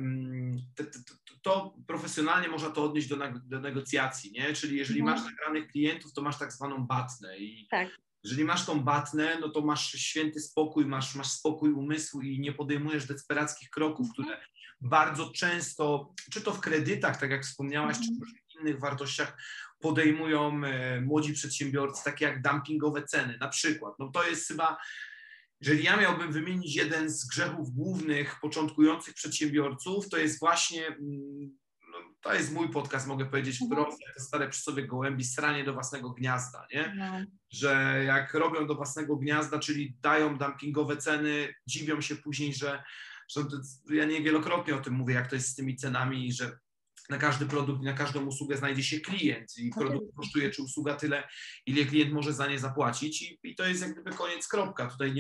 to profesjonalnie można to odnieść do negocjacji, nie? Czyli jeżeli masz nagranych klientów, to masz tak zwaną batnę i jeżeli masz tą batnę, no to masz święty spokój, masz spokój umysłu i nie podejmujesz desperackich kroków, które bardzo często, czy to w kredytach, tak jak wspomniałaś, czy w innych wartościach podejmują młodzi przedsiębiorcy, takie jak dumpingowe ceny na przykład. No to jest chyba, jeżeli ja miałbym wymienić jeden z grzechów głównych początkujących przedsiębiorców, to jest właśnie, no, to jest mój podcast, mogę powiedzieć wprost, to stare przysłowie gołębi, sranie do własnego gniazda, nie? Że jak robią do własnego gniazda, czyli dają dumpingowe ceny, dziwią się później, że ja wielokrotnie o tym mówię, jak to jest z tymi cenami, że na każdy produkt, na każdą usługę znajdzie się klient i produkt kosztuje, czy usługa tyle, ile klient może za nie zapłacić i to jest jak gdyby koniec, kropka. Tutaj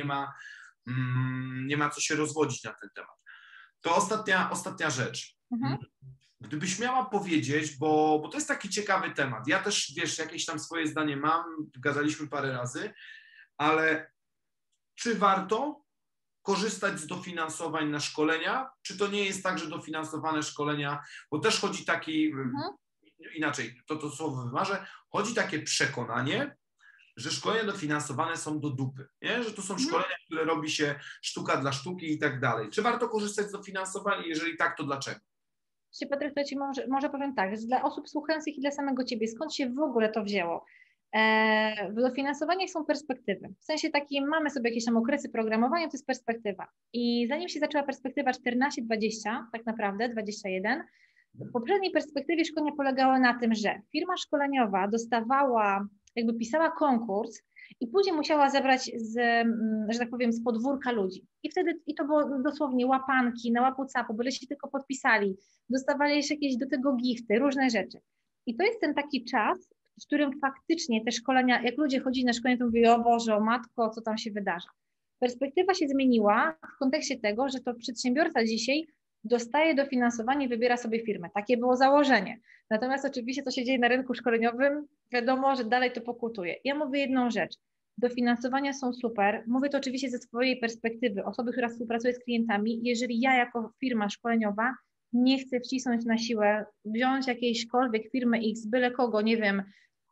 nie ma co się rozwodzić na ten temat. To ostatnia rzecz. Gdybyś miała powiedzieć, bo to jest taki ciekawy temat. Ja też, wiesz, jakieś tam swoje zdanie mam, gadaliśmy parę razy, ale czy warto korzystać z dofinansowań na szkolenia, czy to nie jest tak, że dofinansowane szkolenia, bo też chodzi taki, inaczej, to słowo wymarzę, chodzi takie przekonanie, że szkolenia dofinansowane są do dupy, nie? Że to są szkolenia, które robi się sztuka dla sztuki i tak dalej. Czy warto korzystać z dofinansowań? Jeżeli tak, to dlaczego? Patryk, to Ci może powiem tak, że dla osób słuchających i dla samego Ciebie, skąd się w ogóle to wzięło? W dofinansowaniach są perspektywy. W sensie takim mamy sobie jakieś tam okresy programowania, to jest perspektywa. I zanim się zaczęła perspektywa 14-20, tak naprawdę 21, w poprzedniej perspektywie szkolenia polegały na tym, że firma szkoleniowa dostawała, jakby pisała konkurs i później musiała zebrać że tak powiem, z podwórka ludzi. I to było dosłownie łapanki, na łapu-capu, byle się tylko podpisali, dostawali jeszcze jakieś do tego gifty, różne rzeczy. I to jest ten taki czas, w którym faktycznie te szkolenia, jak ludzie chodzili na szkolenie, to mówili, o Boże, o matko, co tam się wydarza. Perspektywa się zmieniła w kontekście tego, że to przedsiębiorca dzisiaj dostaje dofinansowanie i wybiera sobie firmę. Takie było założenie. Natomiast oczywiście, co się dzieje na rynku szkoleniowym, wiadomo, że dalej to pokutuje. Ja mówię jedną rzecz. Dofinansowania są super. Mówię to oczywiście ze swojej perspektywy, osoby, która współpracuje z klientami. Jeżeli ja jako firma szkoleniowa nie chcę wcisnąć na siłę, wziąć jakiejśkolwiek firmy X, byle kogo, nie wiem,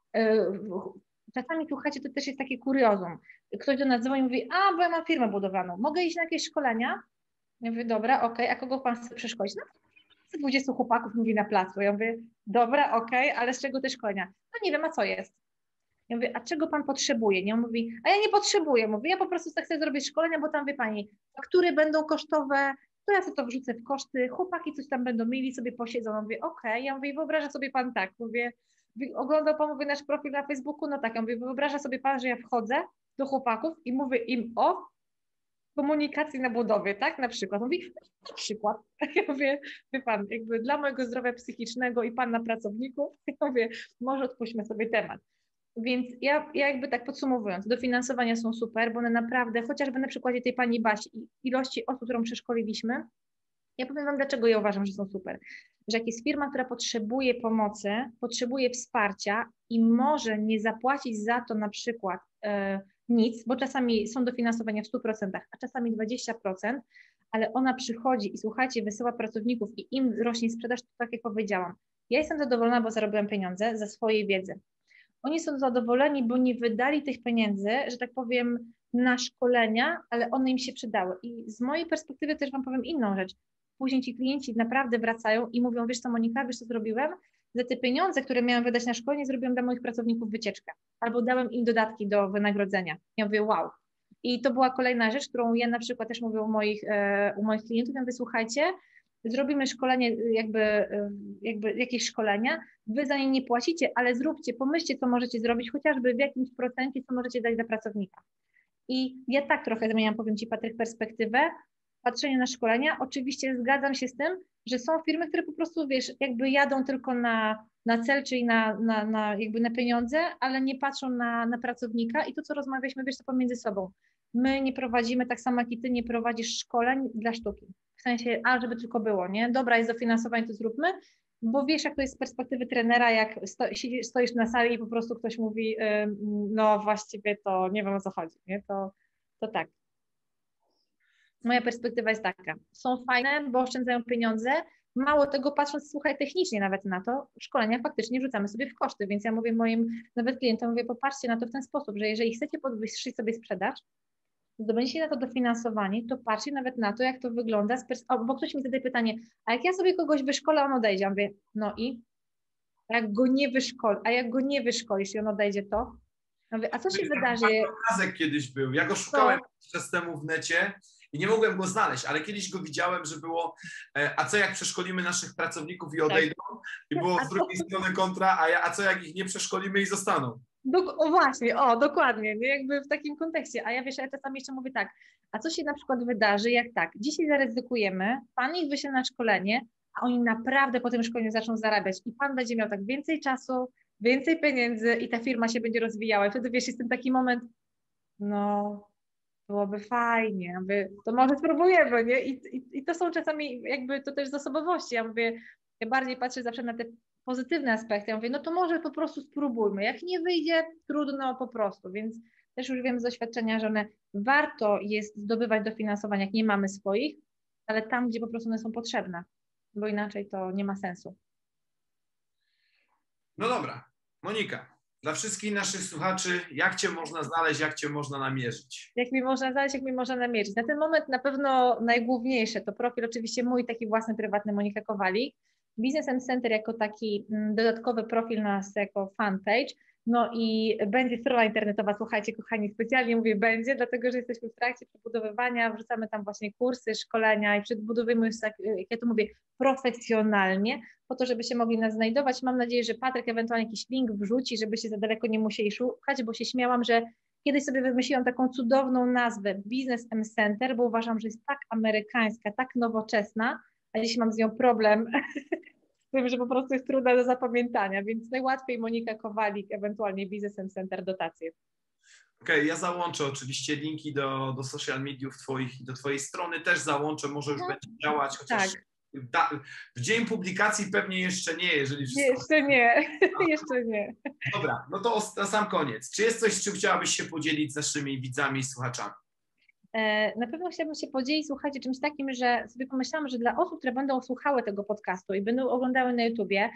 czasami, słuchajcie, to też jest takie kuriozum. Ktoś do nas dzwoni i mówi, bo ja mam firmę budowaną, mogę iść na jakieś szkolenia? Ja mówię, dobra, okej, a kogo pan chce przeszkolić? No, 20 chłopaków mówi na placu. Ja mówię, dobra, okej, ale z czego te szkolenia? No nie wiem, a co jest? Ja mówię, a czego pan potrzebuje? Nie? On mówi, a ja nie potrzebuję. Mówię, ja po prostu chcę zrobić szkolenia, bo tam, wie pani, faktury będą kosztowe, to ja sobie to wrzucę w koszty, chłopaki coś tam będą mieli, sobie posiedzą. Ja mówię, okej. Ja mówię, wyobraża sobie pan tak. Mówię, oglądał pan, mówię, nasz profil na Facebooku? No tak. Ja mówię, wyobraża sobie pan, że ja wchodzę do chłopaków i mówię im o komunikacji na budowie, tak? Na przykład. Mówi, na przykład. Ja mówię, wie pan, jakby dla mojego zdrowia psychicznego i pana pracowników, ja mówię, może odpuśćmy sobie temat. Więc ja jakby tak podsumowując, dofinansowania są super, bo one naprawdę, chociażby na przykładzie tej pani Basi i ilości osób, którą przeszkoliliśmy, ja powiem wam, dlaczego ja uważam, że są super. Że jak jest firma, która potrzebuje pomocy, potrzebuje wsparcia i może nie zapłacić za to na przykład nic, bo czasami są dofinansowania w 100%, a czasami 20%, ale ona przychodzi i słuchajcie, wysyła pracowników i im rośnie sprzedaż, to tak jak powiedziałam. Ja jestem zadowolona, bo zarobiłam pieniądze ze swojej wiedzy. Oni są zadowoleni, bo nie wydali tych pieniędzy, że tak powiem, na szkolenia, ale one im się przydały. I z mojej perspektywy też wam powiem inną rzecz. Później ci klienci naprawdę wracają i mówią, wiesz co Monika, wiesz co zrobiłem? Za te pieniądze, które miałem wydać na szkolenie, zrobiłem dla moich pracowników wycieczkę. Albo dałem im dodatki do wynagrodzenia. Ja mówię, wow. I to była kolejna rzecz, którą ja na przykład też mówię u moich klientów. Ja mówię, słuchajcie, zrobimy szkolenie, jakby jakieś szkolenia, wy za nie nie płacicie, ale zróbcie, pomyślcie, co możecie zrobić, chociażby w jakimś procencie, co możecie dać dla pracownika. I ja tak trochę zmieniam, powiem Ci, Patryk, perspektywę, patrzenie na szkolenia. Oczywiście zgadzam się z tym, że są firmy, które po prostu, wiesz, jakby jadą tylko na cel, czyli jakby na pieniądze, ale nie patrzą na pracownika i to, co rozmawialiśmy, wiesz, to pomiędzy sobą. My nie prowadzimy, tak samo jak i Ty nie prowadzisz szkoleń dla sztuki. W sensie, żeby tylko było, nie? Dobra, jest dofinansowanie, to zróbmy. bo wiesz, jak to jest z perspektywy trenera, jak stoisz na sali i po prostu ktoś mówi, no właściwie to nie wiem, o co chodzi, nie? To tak. Moja perspektywa jest taka, są fajne, bo oszczędzają pieniądze, mało tego, patrząc, słuchaj, technicznie nawet na to, szkolenia faktycznie wrzucamy sobie w koszty, więc ja mówię moim nawet klientom, mówię, popatrzcie na to w ten sposób, że jeżeli chcecie podwyższyć sobie sprzedaż, zdobędziecie na to dofinansowanie, to patrzcie nawet na to, jak to wygląda, bo ktoś mi zadaje pytanie, a jak ja sobie kogoś wyszkolę, on odejdzie, ja mówię, no i? Jak go nie wyszkolisz i on odejdzie, to? Ja mówię, a co się wydarzy? Obrazek kiedyś był, ja go szukałem czas temu w necie i nie mogłem go znaleźć, ale kiedyś go widziałem, że było, a co jak przeszkolimy naszych pracowników i odejdą? I było z drugiej strony kontra, a co jak ich nie przeszkolimy i zostaną? O właśnie, dokładnie, nie? Jakby w takim kontekście. A ja wiesz, ja czasami jeszcze mówię tak, a co się na przykład wydarzy, jak tak, dzisiaj zaryzykujemy, pan ich wyśle na szkolenie, a oni naprawdę po tym szkoleniu zaczną zarabiać i pan będzie miał tak więcej czasu, więcej pieniędzy i ta firma się będzie rozwijała. I wtedy wiesz, jest ten taki moment, no byłoby fajnie, to może spróbujemy, nie? I to są czasami jakby to też z osobowości. Ja mówię, ja bardziej patrzę zawsze na te pozytywne aspekty. Ja mówię, no to może po prostu spróbujmy. Jak nie wyjdzie, trudno po prostu. Więc też już wiem z doświadczenia, że warto jest zdobywać dofinansowania, jak nie mamy swoich, ale tam, gdzie po prostu one są potrzebne, bo inaczej to nie ma sensu. No dobra, Monika, dla wszystkich naszych słuchaczy, jak Cię można znaleźć, jak Cię można namierzyć? Jak mi można znaleźć, jak mi można namierzyć? Na ten moment na pewno najgłówniejsze to profil oczywiście mój taki własny, prywatny, Monika Kowalik. Business Center jako taki dodatkowy profil nas jako fanpage. No i będzie strona internetowa, słuchajcie kochani, specjalnie mówię będzie, dlatego że jesteśmy w trakcie przebudowywania, wrzucamy tam właśnie kursy, szkolenia i przebudowujemy już, jak ja to mówię, profesjonalnie, po to, żeby się mogli nas znajdować. Mam nadzieję, że Patryk ewentualnie jakiś link wrzuci, żeby się za daleko nie musieli szukać, bo się śmiałam, że kiedyś sobie wymyśliłam taką cudowną nazwę Business Center, bo uważam, że jest tak amerykańska, tak nowoczesna, a dziś mam z nią problem z tym, że po prostu jest trudna do zapamiętania, więc najłatwiej Monika Kowalik, ewentualnie Business Center, dotacje. Okej, ja załączę oczywiście linki do social mediów Twoich i do Twojej strony też załączę, może już będzie działać, chociaż w dzień publikacji pewnie jeszcze nie, jeżeli wszystko... Jeszcze nie, jeszcze nie. Dobra, no to na sam koniec. Czy jest coś, z czym chciałabyś się podzielić z naszymi widzami i słuchaczami? Na pewno chciałabym się podzielić, słuchajcie, czymś takim, że sobie pomyślałam, że dla osób, które będą słuchały tego podcastu i będą oglądały na YouTubie,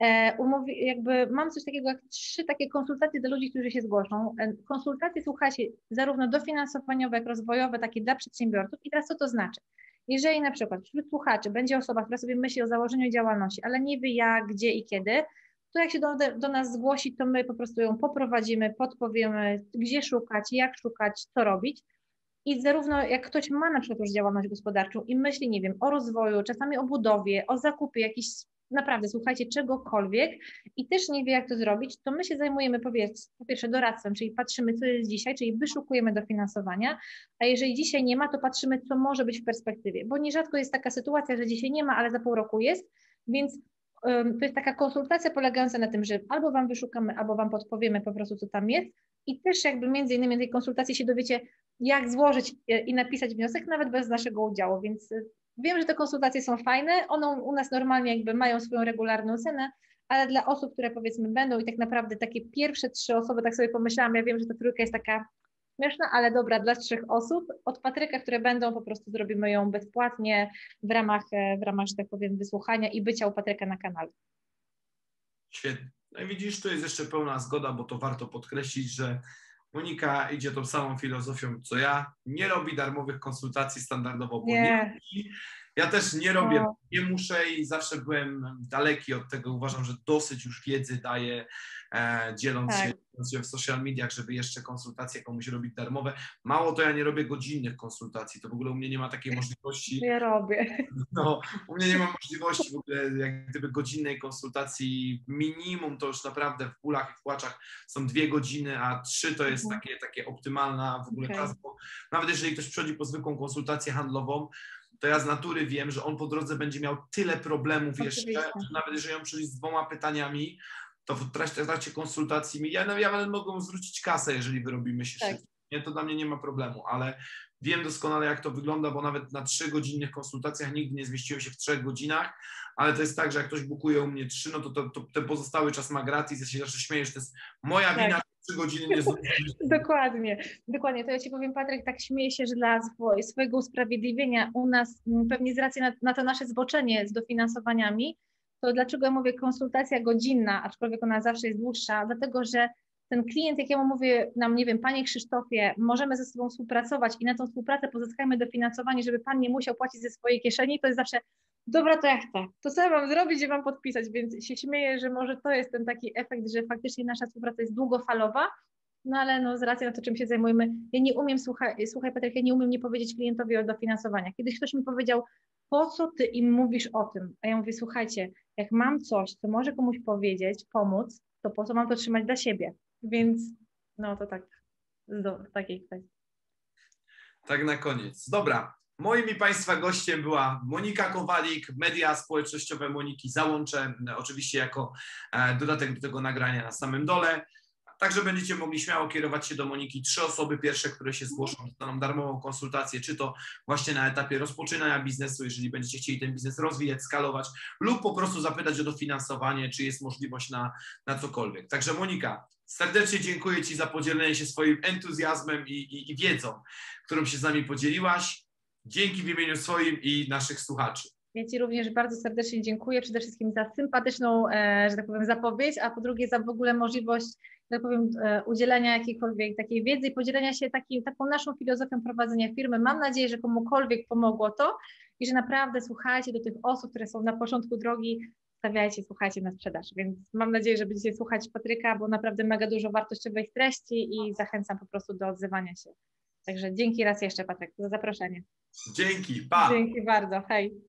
jakby mam coś takiego jak 3 takie konsultacje dla ludzi, którzy się zgłoszą. Konsultacje, słuchajcie, zarówno dofinansowaniowe, jak rozwojowe, takie dla przedsiębiorców. I teraz co to znaczy? Jeżeli na przykład wśród słuchaczy będzie osoba, która sobie myśli o założeniu działalności, ale nie wie jak, gdzie i kiedy, to jak się do nas zgłosi, to my po prostu ją poprowadzimy, podpowiemy, gdzie szukać, jak szukać, co robić. I zarówno jak ktoś ma na przykład już działalność gospodarczą i myśli, nie wiem, o rozwoju, czasami o budowie, o zakupie jakichś, naprawdę, słuchajcie, czegokolwiek i też nie wie, jak to zrobić, to my się zajmujemy po pierwsze doradztwem, czyli patrzymy, co jest dzisiaj, czyli wyszukujemy dofinansowania, a jeżeli dzisiaj nie ma, to patrzymy, co może być w perspektywie, bo nierzadko jest taka sytuacja, że dzisiaj nie ma, ale za pół roku jest, więc to jest taka konsultacja polegająca na tym, że albo Wam wyszukamy, albo Wam podpowiemy po prostu, co tam jest i też jakby między innymi tej konsultacji się dowiecie, jak złożyć i napisać wniosek, nawet bez naszego udziału, więc wiem, że te konsultacje są fajne, one u nas normalnie jakby mają swoją regularną cenę, ale dla osób, które powiedzmy będą i tak naprawdę takie pierwsze 3 osoby, tak sobie pomyślałam, ja wiem, że ta trójka jest taka śmieszna, ale dobra, dla 3 osób, od Patryka, które będą, po prostu zrobimy ją bezpłatnie w ramach, że tak powiem, wysłuchania i bycia u Patryka na kanale. Świetnie. No i widzisz, tu jest jeszcze pełna zgoda, bo to warto podkreślić, że Monika idzie tą samą filozofią, co ja. Nie robi darmowych konsultacji standardowo, bo nie robi. Ja też nie robię, nie muszę i zawsze byłem daleki od tego. Uważam, że dosyć już wiedzy daję, dzieląc się w social mediach, żeby jeszcze konsultacje komuś robić darmowe. Mało to ja nie robię godzinnych konsultacji, to w ogóle u mnie nie ma takiej możliwości. Ja robię. No, u mnie nie ma możliwości w ogóle jak gdyby godzinnej konsultacji. Minimum to już naprawdę w bólach i w płaczach są 2 godziny, a 3 to jest takie optymalna w ogóle czas, bo nawet jeżeli ktoś przychodzi po zwykłą konsultację handlową, to ja z natury wiem, że on po drodze będzie miał tyle problemów jeszcze, że nawet jeżeli on przyjdzie z 2 pytaniami, to w trakcie konsultacji ja nawet mogę zwrócić kasę, jeżeli wyrobimy się szybko. Nie, to dla mnie nie ma problemu, ale wiem doskonale, jak to wygląda, bo nawet na 3-godzinnych konsultacjach nigdy nie zmieściłem się w 3 godzinach, ale to jest tak, że jak ktoś bukuje u mnie 3, no to ten pozostały czas ma gratis. Ja się zawsze śmieję, że to jest moja wina, że 3 godziny nie zdążyłem. Dokładnie, dokładnie. To ja Ci powiem, Patryk, tak śmieję się, że dla swojego usprawiedliwienia u nas, pewnie z racji na to nasze zboczenie z dofinansowaniami, to dlaczego ja mówię konsultacja godzinna, aczkolwiek ona zawsze jest dłuższa, dlatego że ten klient, jak ja mu mówię, nam, nie wiem, Panie Krzysztofie, możemy ze sobą współpracować i na tą współpracę pozyskajmy dofinansowanie, żeby Pan nie musiał płacić ze swojej kieszeni, to jest zawsze, dobra, to ja chcę. To co ja mam zrobić, żeby mam podpisać? Więc się śmieję, że może to jest ten taki efekt, że faktycznie nasza współpraca jest długofalowa, no ale no, z racji na to, czym się zajmujemy, ja nie umiem, słuchaj Patryk, ja nie umiem nie powiedzieć klientowi o dofinansowaniach. Kiedyś ktoś mi powiedział, po co ty im mówisz o tym? A ja mówię, słuchajcie, jak mam coś, co może komuś powiedzieć, pomóc, to po co mam to trzymać dla siebie? Więc no to tak, do takiej kwestii. Tak na koniec. Dobra. Moim i Państwa gościem była Monika Kowalik, media społecznościowe Moniki załączę oczywiście jako dodatek do tego nagrania na samym dole. Także będziecie mogli śmiało kierować się do Moniki. 3 osoby pierwsze, które się zgłoszą, dostaną darmową konsultację, czy to właśnie na etapie rozpoczynania biznesu, jeżeli będziecie chcieli ten biznes rozwijać, skalować, lub po prostu zapytać o dofinansowanie, czy jest możliwość na cokolwiek. Także Monika, serdecznie dziękuję Ci za podzielenie się swoim entuzjazmem i wiedzą, którą się z nami podzieliłaś. Dzięki w imieniu swoim i naszych słuchaczy. Ja Ci również bardzo serdecznie dziękuję, przede wszystkim za sympatyczną, że tak powiem, zapowiedź, a po drugie za w ogóle możliwość, że tak powiem, udzielenia jakiejkolwiek takiej wiedzy i podzielenia się taką naszą filozofią prowadzenia firmy. Mam nadzieję, że komukolwiek pomogło to i że naprawdę słuchajcie do tych osób, które są na początku drogi, stawiajcie, słuchajcie na sprzedaż. Więc mam nadzieję, że będziecie słuchać Patryka, bo naprawdę mega dużo wartościowych treści i zachęcam po prostu do odzywania się. Także dzięki raz jeszcze, Patryk, za zaproszenie. Dzięki, pa! Dzięki bardzo, hej.